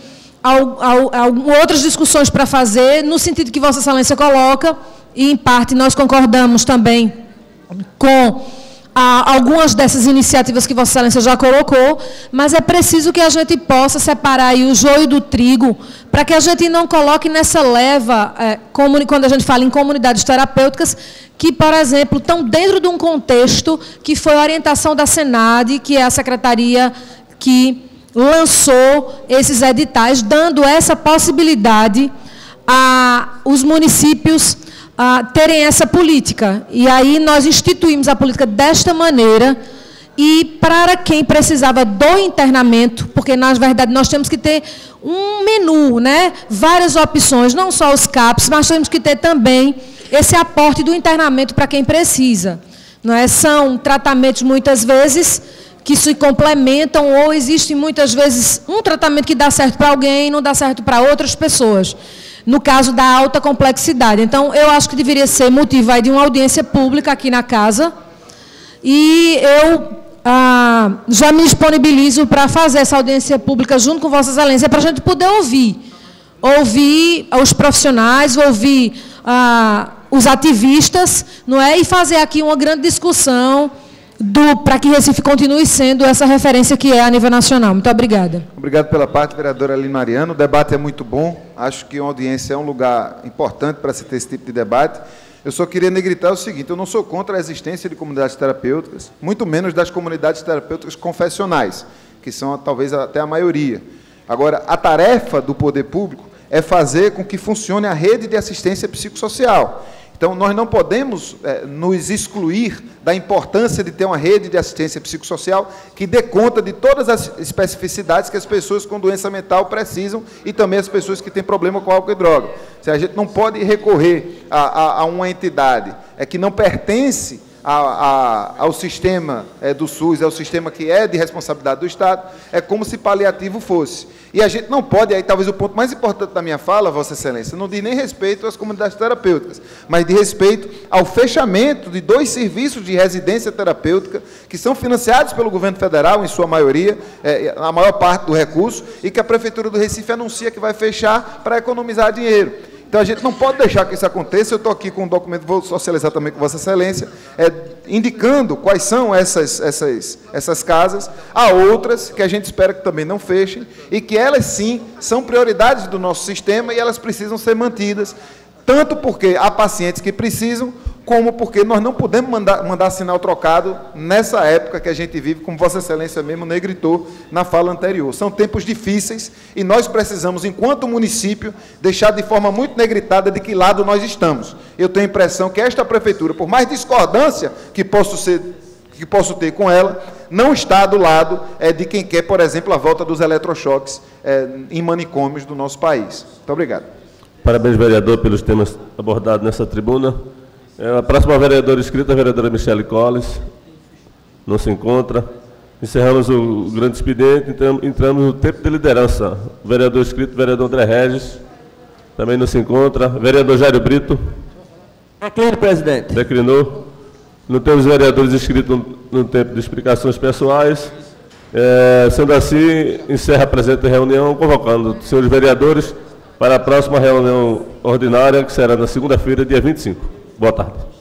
outras discussões para fazer, no sentido que Vossa Excelência coloca, e, em parte, nós concordamos também com algumas dessas iniciativas que Vossa Excelência já colocou, mas é preciso que a gente possa separar aí o joio do trigo, para que a gente não coloque nessa leva, quando a gente fala em comunidades terapêuticas, que, por exemplo, estão dentro de um contexto que foi a orientação da Senad, que é a secretaria que lançou esses editais, dando essa possibilidade aos municípios terem essa política. E aí nós instituímos a política desta maneira, e para quem precisava do internamento, porque, na verdade, nós temos que ter um menu, né? Várias opções, não só os CAPs, mas temos que ter também esse aporte do internamento para quem precisa. Não é? São tratamentos, muitas vezes, que se complementam, ou existe, muitas vezes, um tratamento que dá certo para alguém e não dá certo para outras pessoas, no caso da alta complexidade. Então, eu acho que deveria ser motivo aí de uma audiência pública aqui na casa, e eu já me disponibilizo para fazer essa audiência pública junto com Vossa Excelência, para a gente poder ouvir os profissionais, ouvir os ativistas, não é? E fazer aqui uma grande discussão para que Recife continue sendo essa referência que é a nível nacional. Muito obrigada. Obrigado pela parte, vereadora Aline Mariano. O debate é muito bom. Acho que uma audiência é um lugar importante para se ter esse tipo de debate. Eu só queria negritar o seguinte: eu não sou contra a existência de comunidades terapêuticas, muito menos das comunidades terapêuticas confessionais, que são talvez até a maioria. Agora, a tarefa do poder público é fazer com que funcione a rede de assistência psicossocial. Então, nós não podemos nos excluir da importância de ter uma rede de assistência psicossocial que dê conta de todas as especificidades que as pessoas com doença mental precisam, e também as pessoas que têm problema com álcool e droga. A gente não pode recorrer a uma entidade que não pertence ao sistema do SUS, é o sistema que é de responsabilidade do Estado, é como se paliativo fosse. E a gente não pode, aí talvez o ponto mais importante da minha fala, Vossa Excelência, não diz nem respeito às comunidades terapêuticas, mas de respeito ao fechamento de 2 serviços de residência terapêutica que são financiados pelo governo federal, em sua maioria, a maior parte do recurso, e que a Prefeitura do Recife anuncia que vai fechar para economizar dinheiro. Então, a gente não pode deixar que isso aconteça. Eu estou aqui com um documento, vou socializar também com Vossa Excelência, indicando quais são essas casas. Há outras que a gente espera que também não fechem, e que elas, sim, são prioridades do nosso sistema, e elas precisam ser mantidas, tanto porque há pacientes que precisam, como porque nós não podemos mandar sinal trocado nessa época que a gente vive, como Vossa Excelência mesmo negritou na fala anterior. São tempos difíceis, e nós precisamos, enquanto município, deixar de forma muito negritada de que lado nós estamos. Eu tenho a impressão que esta Prefeitura, por mais discordância que posso ter com ela, não está do lado de quem quer, por exemplo, a volta dos eletrochoques em manicômios do nosso país. Muito obrigado. Parabéns, vereador, pelos temas abordados nessa tribuna. A próxima vereadora inscrita, a vereadora Michele Colles, não se encontra. Encerramos o grande expediente, entramos no tempo de liderança. O vereador inscrito, o vereador André Regis, também não se encontra. Vereador Jairo Brito. Declino, presidente. Declinou. Não temos vereadores inscritos no tempo de explicações pessoais. Sendo assim, encerra a presente reunião, convocando os senhores vereadores para a próxima reunião ordinária, que será na segunda-feira, dia 25. Boa tarde.